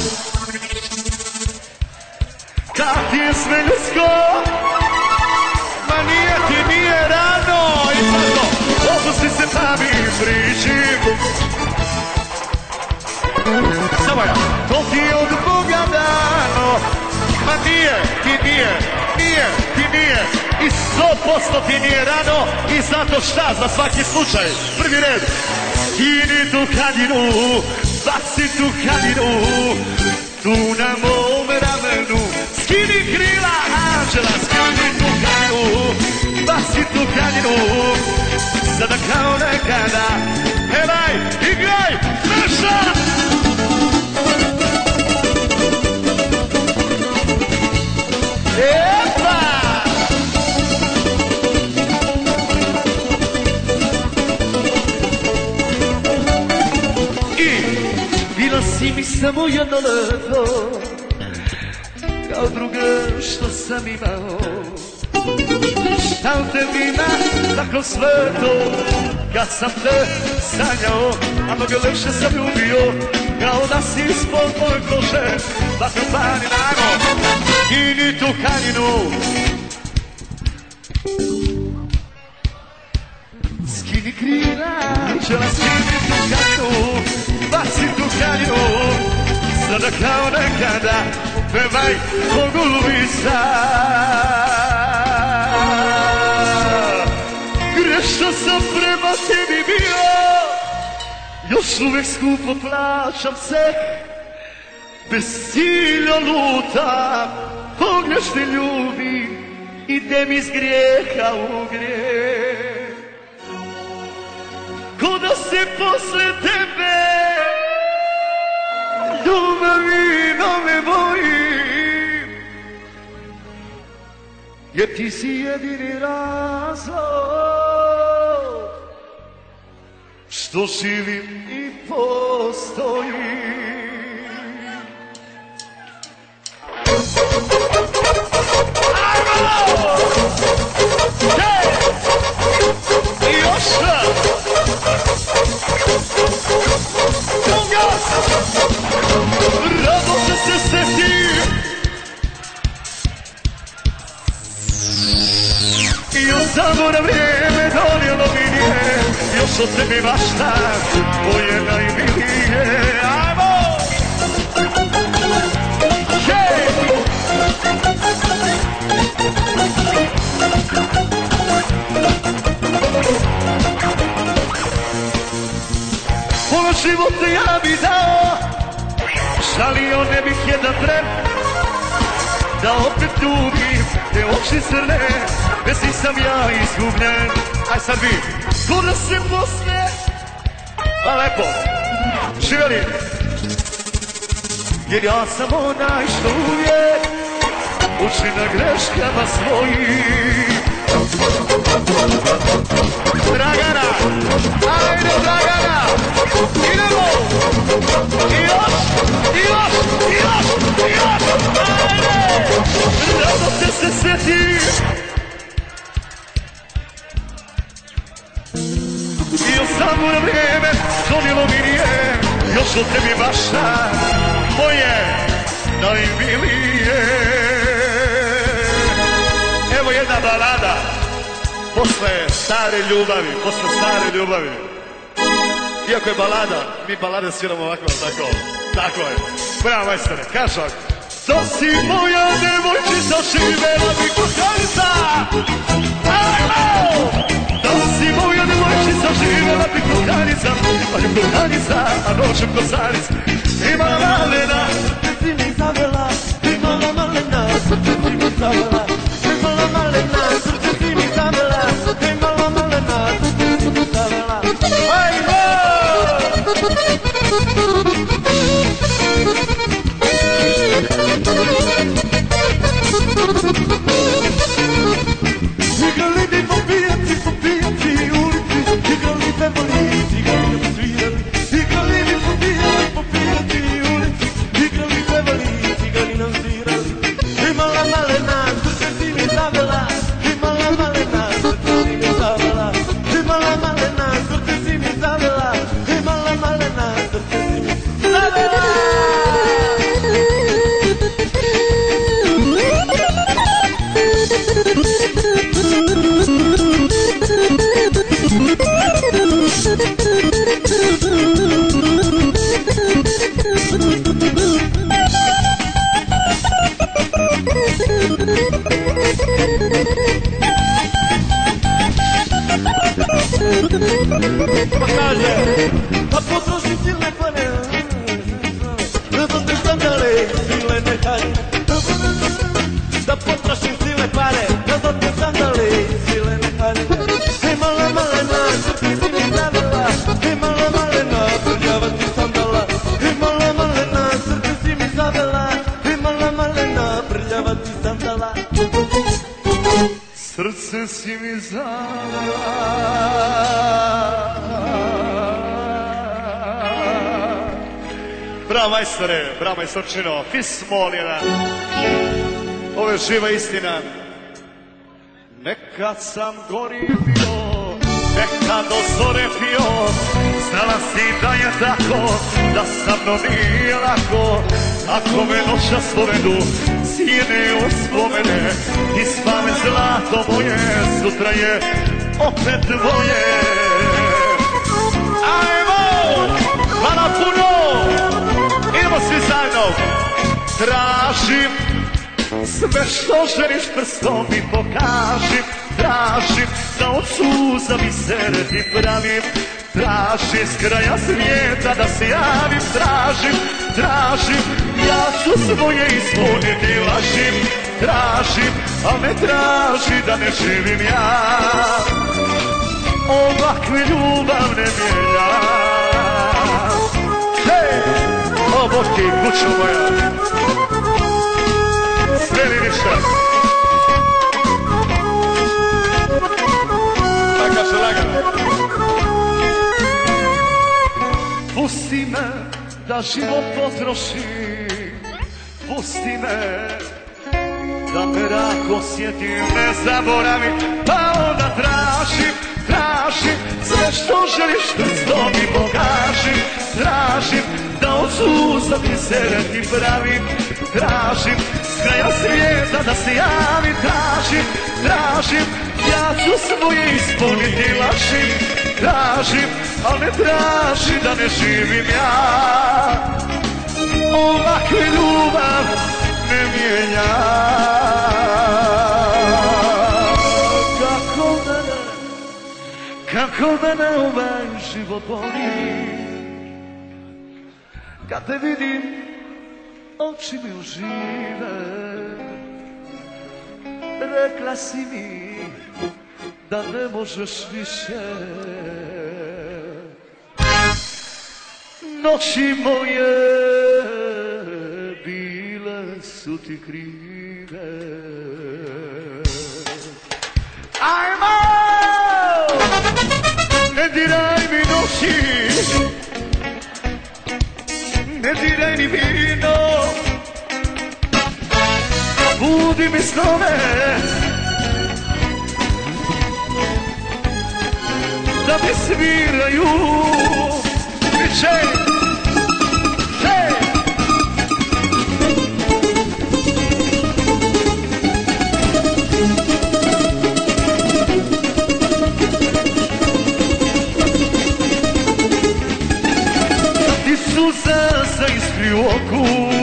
Kad ti je sve ljudsko, ma nije ti nije rano. I tako, opusti se pa mi pričim. Samo ja, to ti je od Boga dano. Ma nije, ti nije, nije, ti nije. I sto posto ti nije rano. I zato šta, za svaki slučaj, prvi red. Skini tu kadinu, baci tu kadinu, tu na mom ramenu. Skini krila anđela, skini tu kadinu, baci tu kadinu, sada kao nekada. Helaj, igraj, mešam! Epa! I bila si mi samo jedno leto, kao druga što sam imao. Šta u tebi ima tako sveto, kad sam te sanjao, a mnogo lepše sam ljubio, kao da si ispod moje kože, da te pani nago. Skini tu kadinu, skini krila, anđela, skini tu kadinu, baci tu kadinu, sada kao nekada, pevaj ko golubica. Grešno sam prema tebi bio, još uvek skupo plaćam se, bez cilja lutam, pogrešne ljubi, idem iz grijeha u grijeh. Ko da se posle tebe ljubavi nove bojim, jer ti si jedini razlog što živim i postojim. I još rado te se setim, i od samo na vrijeme donijelo mi nije, još od tebi mašta moje najmilije. Ajmo! Pola života ja bi dao, žalio ne bih jedan tren, da opet ljubim te oči crne, bez njih sam ja izgubljen. Aj sad vi, ko da se posle, pa lepo, živjeli, jer ja sam onaj što uvijek uči na greškama svojih. Dragana, ajde Dragana, idemo, i još, i još, i još, i još, ajde, rado te se sjetim. I još samo na vrijeme donijelo mi nije, još od tebi mašta moje najmilije. Evo jedna balada, posle stare ljubavi, posle stare ljubavi. Iako je balada, mi balade sviramo ovako, tako, tako je. Bravo majstore, kažu ovako. To si moja devojčica, živela mi kukanica. Ajmo! To si moja devojčica, živela mi kukanica. Pa je kukanica, a noćem kosanica. Imala malena, srce si mi zavela. Imala malena, srce si mi zavela. Imala malena, srce si mi zavela. Imala malena, srce si mi zavela. Ajmo! Igrali bi po pijaci, po pijaci ulici, igrali bevoli, igrali bi svirali, igrali bi po pijaci, po pijaci. Pa kaže, pa potroši silne pare, da te sandale silene hare. Da potroši silne pare, da te sandale silene hare. Hej mala malena, što ti si mi zavela, hej mala malena, prljava ti sandala. Hej mala malena, što ti si mi zavela, hej mala malena, prljava ti sandala. Srce si mi zavela, bravo majstore, bravo majstorčino, pismo jedan, ovo je živa istina. Nekad sam gori bio, nekad do zore pio, znala si da je tako, da sa mnom nije lako. Ako me noća spomedu, sjene uspomene, ispame zlato moje, sutra je opet tvoje. Ajmo, hvala puno, idemo svi zajedno. Tražim sve što želiš, prstom mi pokažim. Tražim da od suza mi sere ti pravim. Tražim s kraja svijeta da se javim. Tražim, tražim, ja ću svoje ispuniti, lažim. Tražim, a ne traži da ne živim ja. Ovakve ljubav ne mijenja. Hej, ovo ti kuću moja, sve mi ništa. Taka se lagano. Pusti me da život potroši, pusti me da me rak osjetim, ne zaboravim, pa onda tražim, tražim sve što želiš, prstom mi pokažim. Tražim da od suza mi sere ti pravim. Tražim s kraja svijeta da se javim. Tražim, tražim, ja ću svoje ispuniti, lažim. Tražim, al ne traži da ne živim ja. Ovakve ljubav ne mijenja. Kako mene, kako mene ovaj život boli, kad te vidim, oči mi užive. Rekla si mi da ne možeš više. Noći moje bile su ti krive. Ajmo! Ne diraj mi noći, ne diraj ni vino, budi mi snove, da mi sviraju. Hey! Hey! Ti suza zaiskri u oku,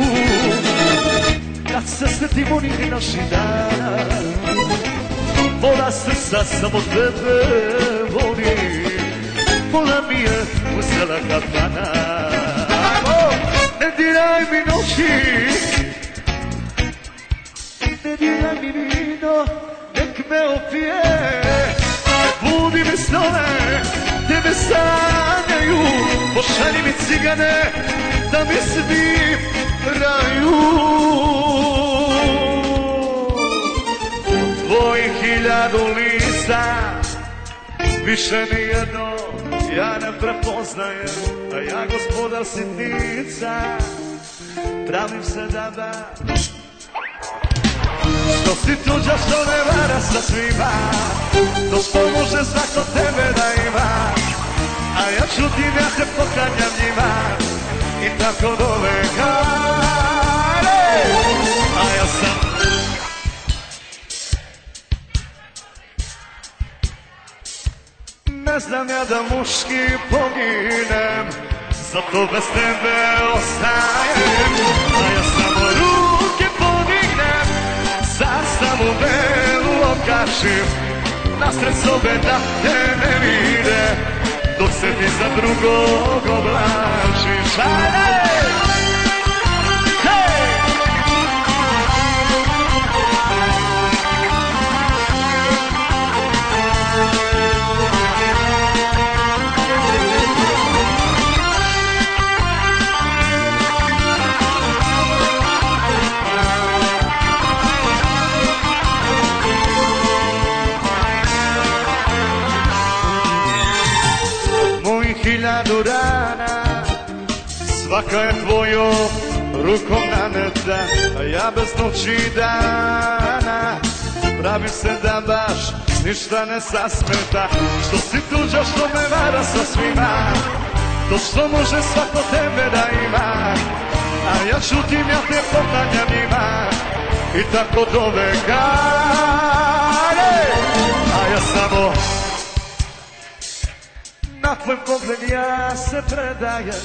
kad se sjetim onih naših dana, pola srca samo tebe voli. Pola mi je uzela kafana. Ne diraj mi noći, ne diraj mi vino, nek me opije. Ne budi mi snove, tebe sanjaju. Pošalji mi cigane, da mi sviraju. Tvojih hiljadu lista, više nijedno ja ne prepoznajem, a ja gospodar sitnica, pravim se da da. Što si tuđa, što ne vara sa svima, to što može svako tebe da ima. A ja čutim, ja te poklanjam njima, i tako do veka. A ja sam Ne znam ja da muški poginem, zato bez tebe ostajem. A ja samo ruke podignem, zastavu belu okačim, nasred sobe da te ne vide, dok se ti za drugog oblačiš. Ajde! Hiljadu rana, svaka je tvojom rukom naneta, a ja bez noći i dana pravim se da baš ništa ne sasmeta. Što si tuđa, što me vara sa svima, to što može svako tebe da ima, a ja čutim, ja te poklanjam njima i tako do veka. A ja samo na tvoj pogled ja se predajem,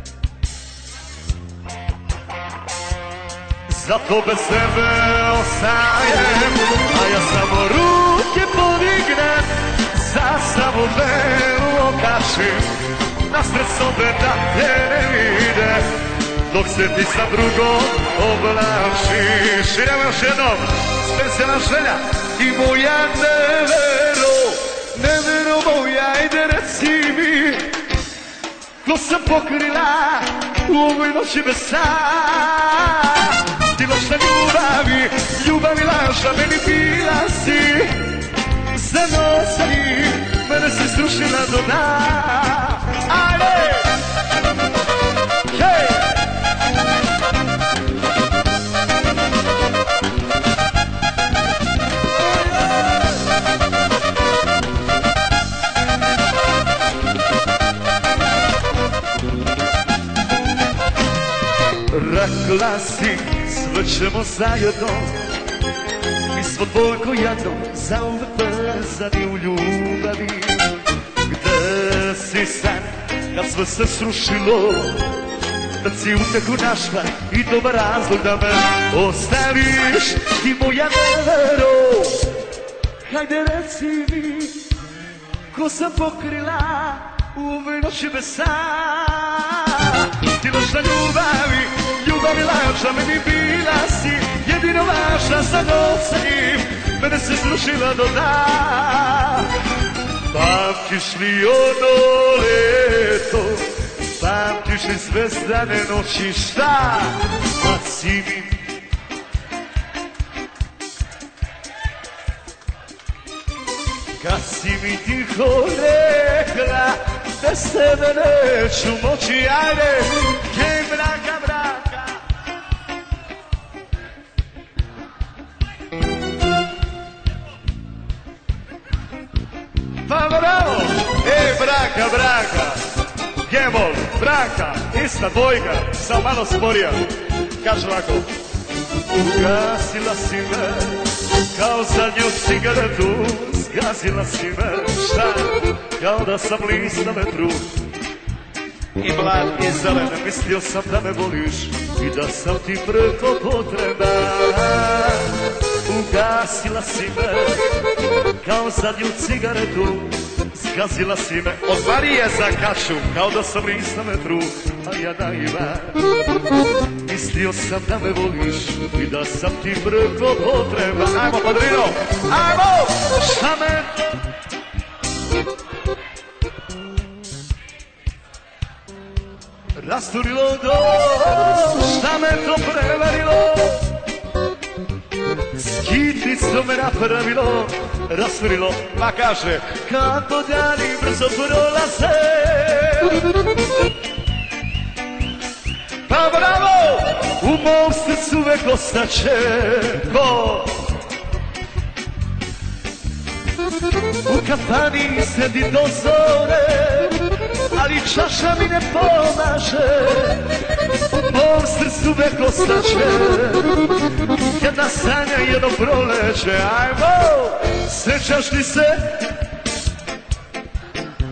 zato bez tebe ostajem. A ja samo ruke podignem, zastavu belu okačim, nasred sobe da te ne vide, dok se ti sa drugom oblačiš. Idemo još jednom, specijalna želja i moja nevero, nevero moja, ajde reci mi, ko sam pokrila u ovoj noći bez sna. Ti loša ljubavi, ljubavi laža, meni bila si za nosani, mene si srušila do dna. Ajde! Hej! Rekla si, sve ćemo zajedno, mi smo dvojko jedno, zauvek vezani u ljubavi. Gde si sad, kad sve se srušilo, da si utehu našla i dobar razlog da me ostaviš. Ti moja nevero, hajde reci mi, ko sam pokrila u ovoj noći bez sna. Ti loša ljubavi, ljubavi laža, meni bila si jedino važna, za noć sa njim mene se srušila do dna. Pamtiš li ono leto, pamtiš li zvezdane noći, šta pa si mi? Kad si mi tiho rekla, bez tebe neću moći, ajde, hej braka, braka. Pa bravo, ej braka, braka, Gemol, braka, ista dvojka, samo malo sporija. Kaže ovako. Ugasila si me, kao zadnju cigaretu, zgazila si me, šta, kao da sam list na vetru. I mlad i zelen, mislio sam da me voliš i da sam ti preko potreban. Ugasila si me, kao zadnju cigaretu, zgazila si me od Marije za kašu, kao da sam list na vetru, a ja naivan. Mislio sam da me voliš i da sam ti preko potreban. Ajmo, padrino, ajmo! Šta me rasturilo do, šta me to prevarilo, skitnico me napravilo, rasturilo, pa kaže kako dani brzo prolaze. Pa bravo, u mom srcu uvek ostaće ko u kafani sedi do zore, ali čaša mi ne pomaže. U mom srcu uvek ostaće jedna sanja, jedno proleće. Ajmo, sećaš li se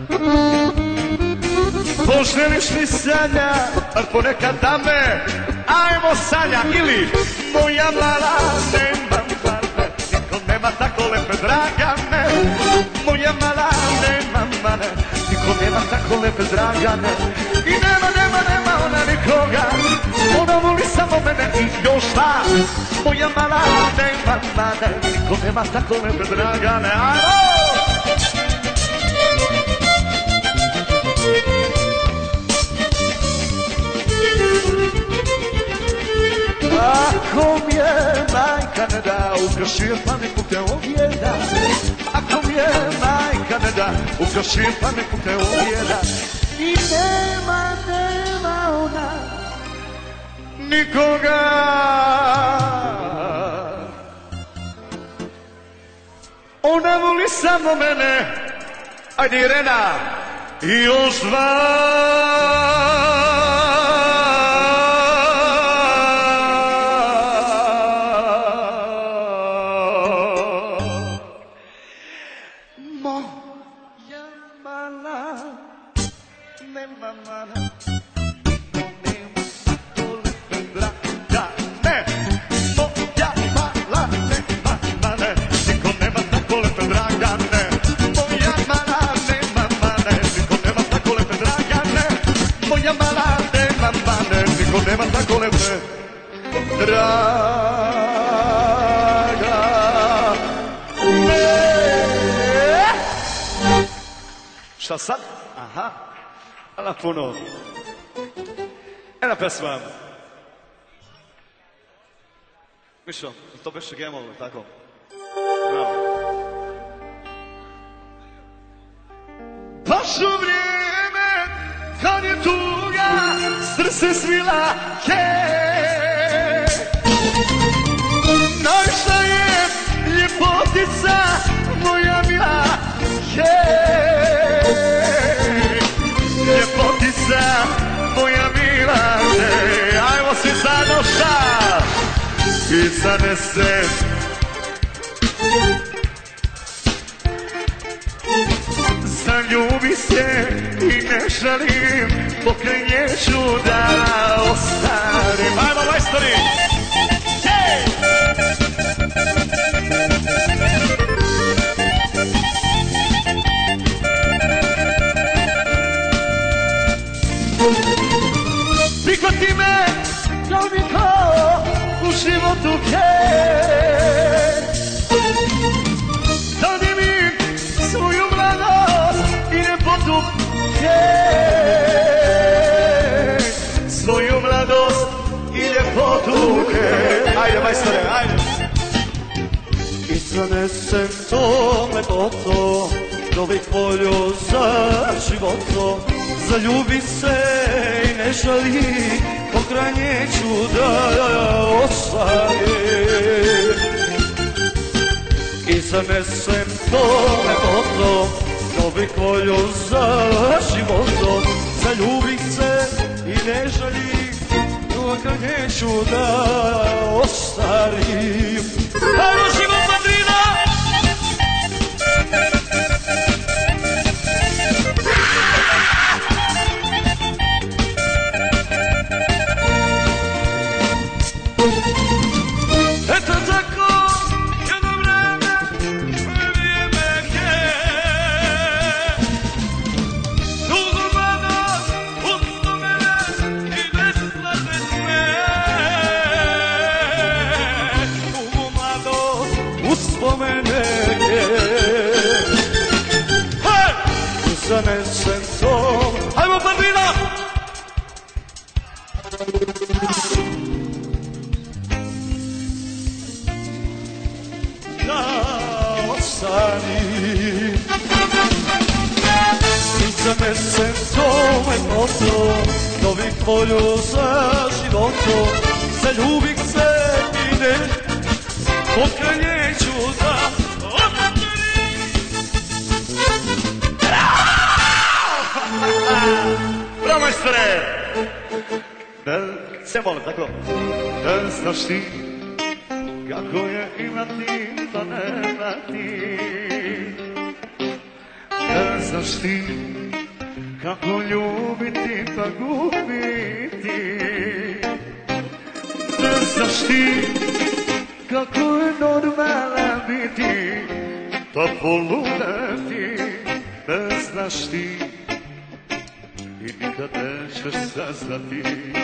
poželiš li Sanja, bar ponekad da me, ajmo Sanja, ili moja mala nema mane, niko nema tako lepe Dragane, moja mala nema mane, niko nema tako lepe Dragane, i nema, nema, nema ona nikoga, ona voli samo mene i još šta, moja mala nema mane, niko nema tako lepe Dragane, ajmo! Ako mi je majka ne da, ukrašio paniku te objeda. Ako mi je majka ne da, ukrašio paniku te objeda. I nema, nema ona nikoga. Ona voli samo mene, ajde Irena, i još dva. Nema tako lepe Dragane. Šta sad? Aha, hvala puno. Jedna pesma. Mišo, to beše Gemol, tako? Bravo. Baš u vrijeme kad je tuga srce svila hej, najviša je ljepotica moja mila hej, ljepotica moja mila hej, ajmo svi zajedno šta i zanese zaljubi se i ne žalim, pokraj nje ću da ostarim. Ajmo majstori! Hej! Prihvati me kao niko u životu hej, dani mi svoju mladost i ljepotu hej, svoju mladost i ljepotu hej. Ajde majstore, ajde! I zanesem to lepoto, dobit volju za životo, zaljubi se i ne žali, pokraj nje ću da ostajem. I zanesem to lepoto, dobit volju za životo, zaljubi se i ne žali, pokraj nje ću da ostarim. Ajmo život Madrina! Eto tako, jedno vreme, vrijeme gdje dugo mladost uspomene i neslavne dne. Dugo mladost uspomene gdje. Hej! Zanesem to. Hajmo Barbina! I zanesem to lepoto, dobit volju za životo, zaljubit se i ne, pokraj nje ću da ostarim. Bravo majstore! Se molim, tako? Da znaš ti kako je imati, to nemati. Da znaš ti kako ljubiti pa gubiti. Ne znaš ti kako je normalno biti pa poludati. Ne znaš ti i nikad nećeš saznati.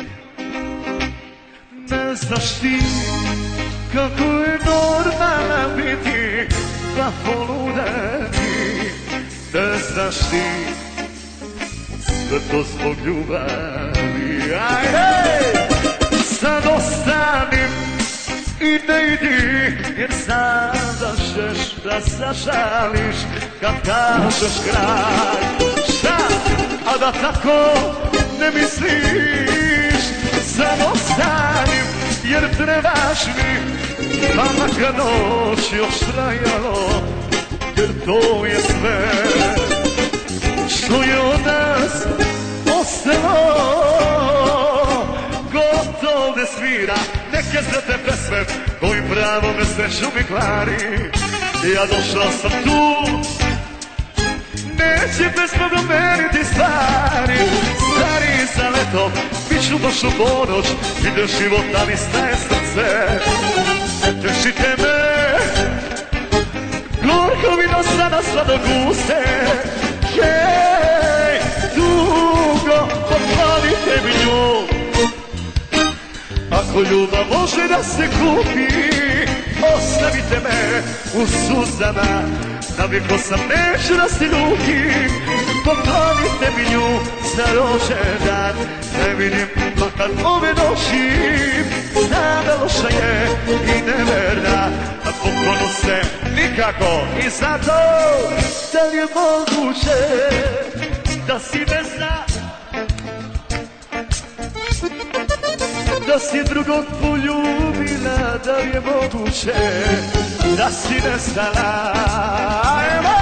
Ne znaš ti kako je normalno biti pa poludati. Ne znaš ti sve to zbog ljubavi. Ajde! Sad ostanim i ne idi, jer znam da ćeš da zažališ kad kažeš kraj. Šta? A da tako ne misliš. Sad ostanim jer trebaš mi, pa makar noć još trajalo, jer to je sve što je od nas ostalo. Gotovo ne svira neke zrete pesme koji pravo me sreću mi kvari. Ja došao sam tu, neće pesma promeniti stvari. Stari za leto, bit ću baš u ponoć i do života mi staje srce. Tešite me, gorko vino sada slado guste. Hej, dugo poplavite mi nju. Ako ljubav može da se kupi, ostavite me u suzama. Navijeko sam neću da se ljutim. Poplavite mi nju za rođendan. Ne vidim makar ove noći. Znam da loša je i neverna, a poklonu se nikako. I zato, da li je moguće da si ne zna, da si drugog poljubila. Da li je moguće da si ne znala. Ajmo!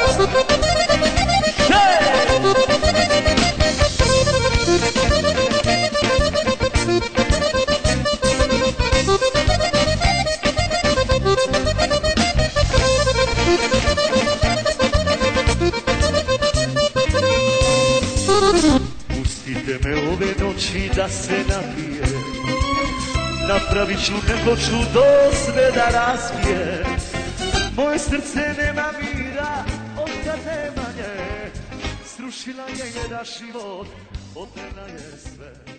Pustite me ove noći da se napijem, napravit ću neko čudo sve da razbije. Moje srce nema mira od kad nema nje. Srušila je jedan život, odnela je sve.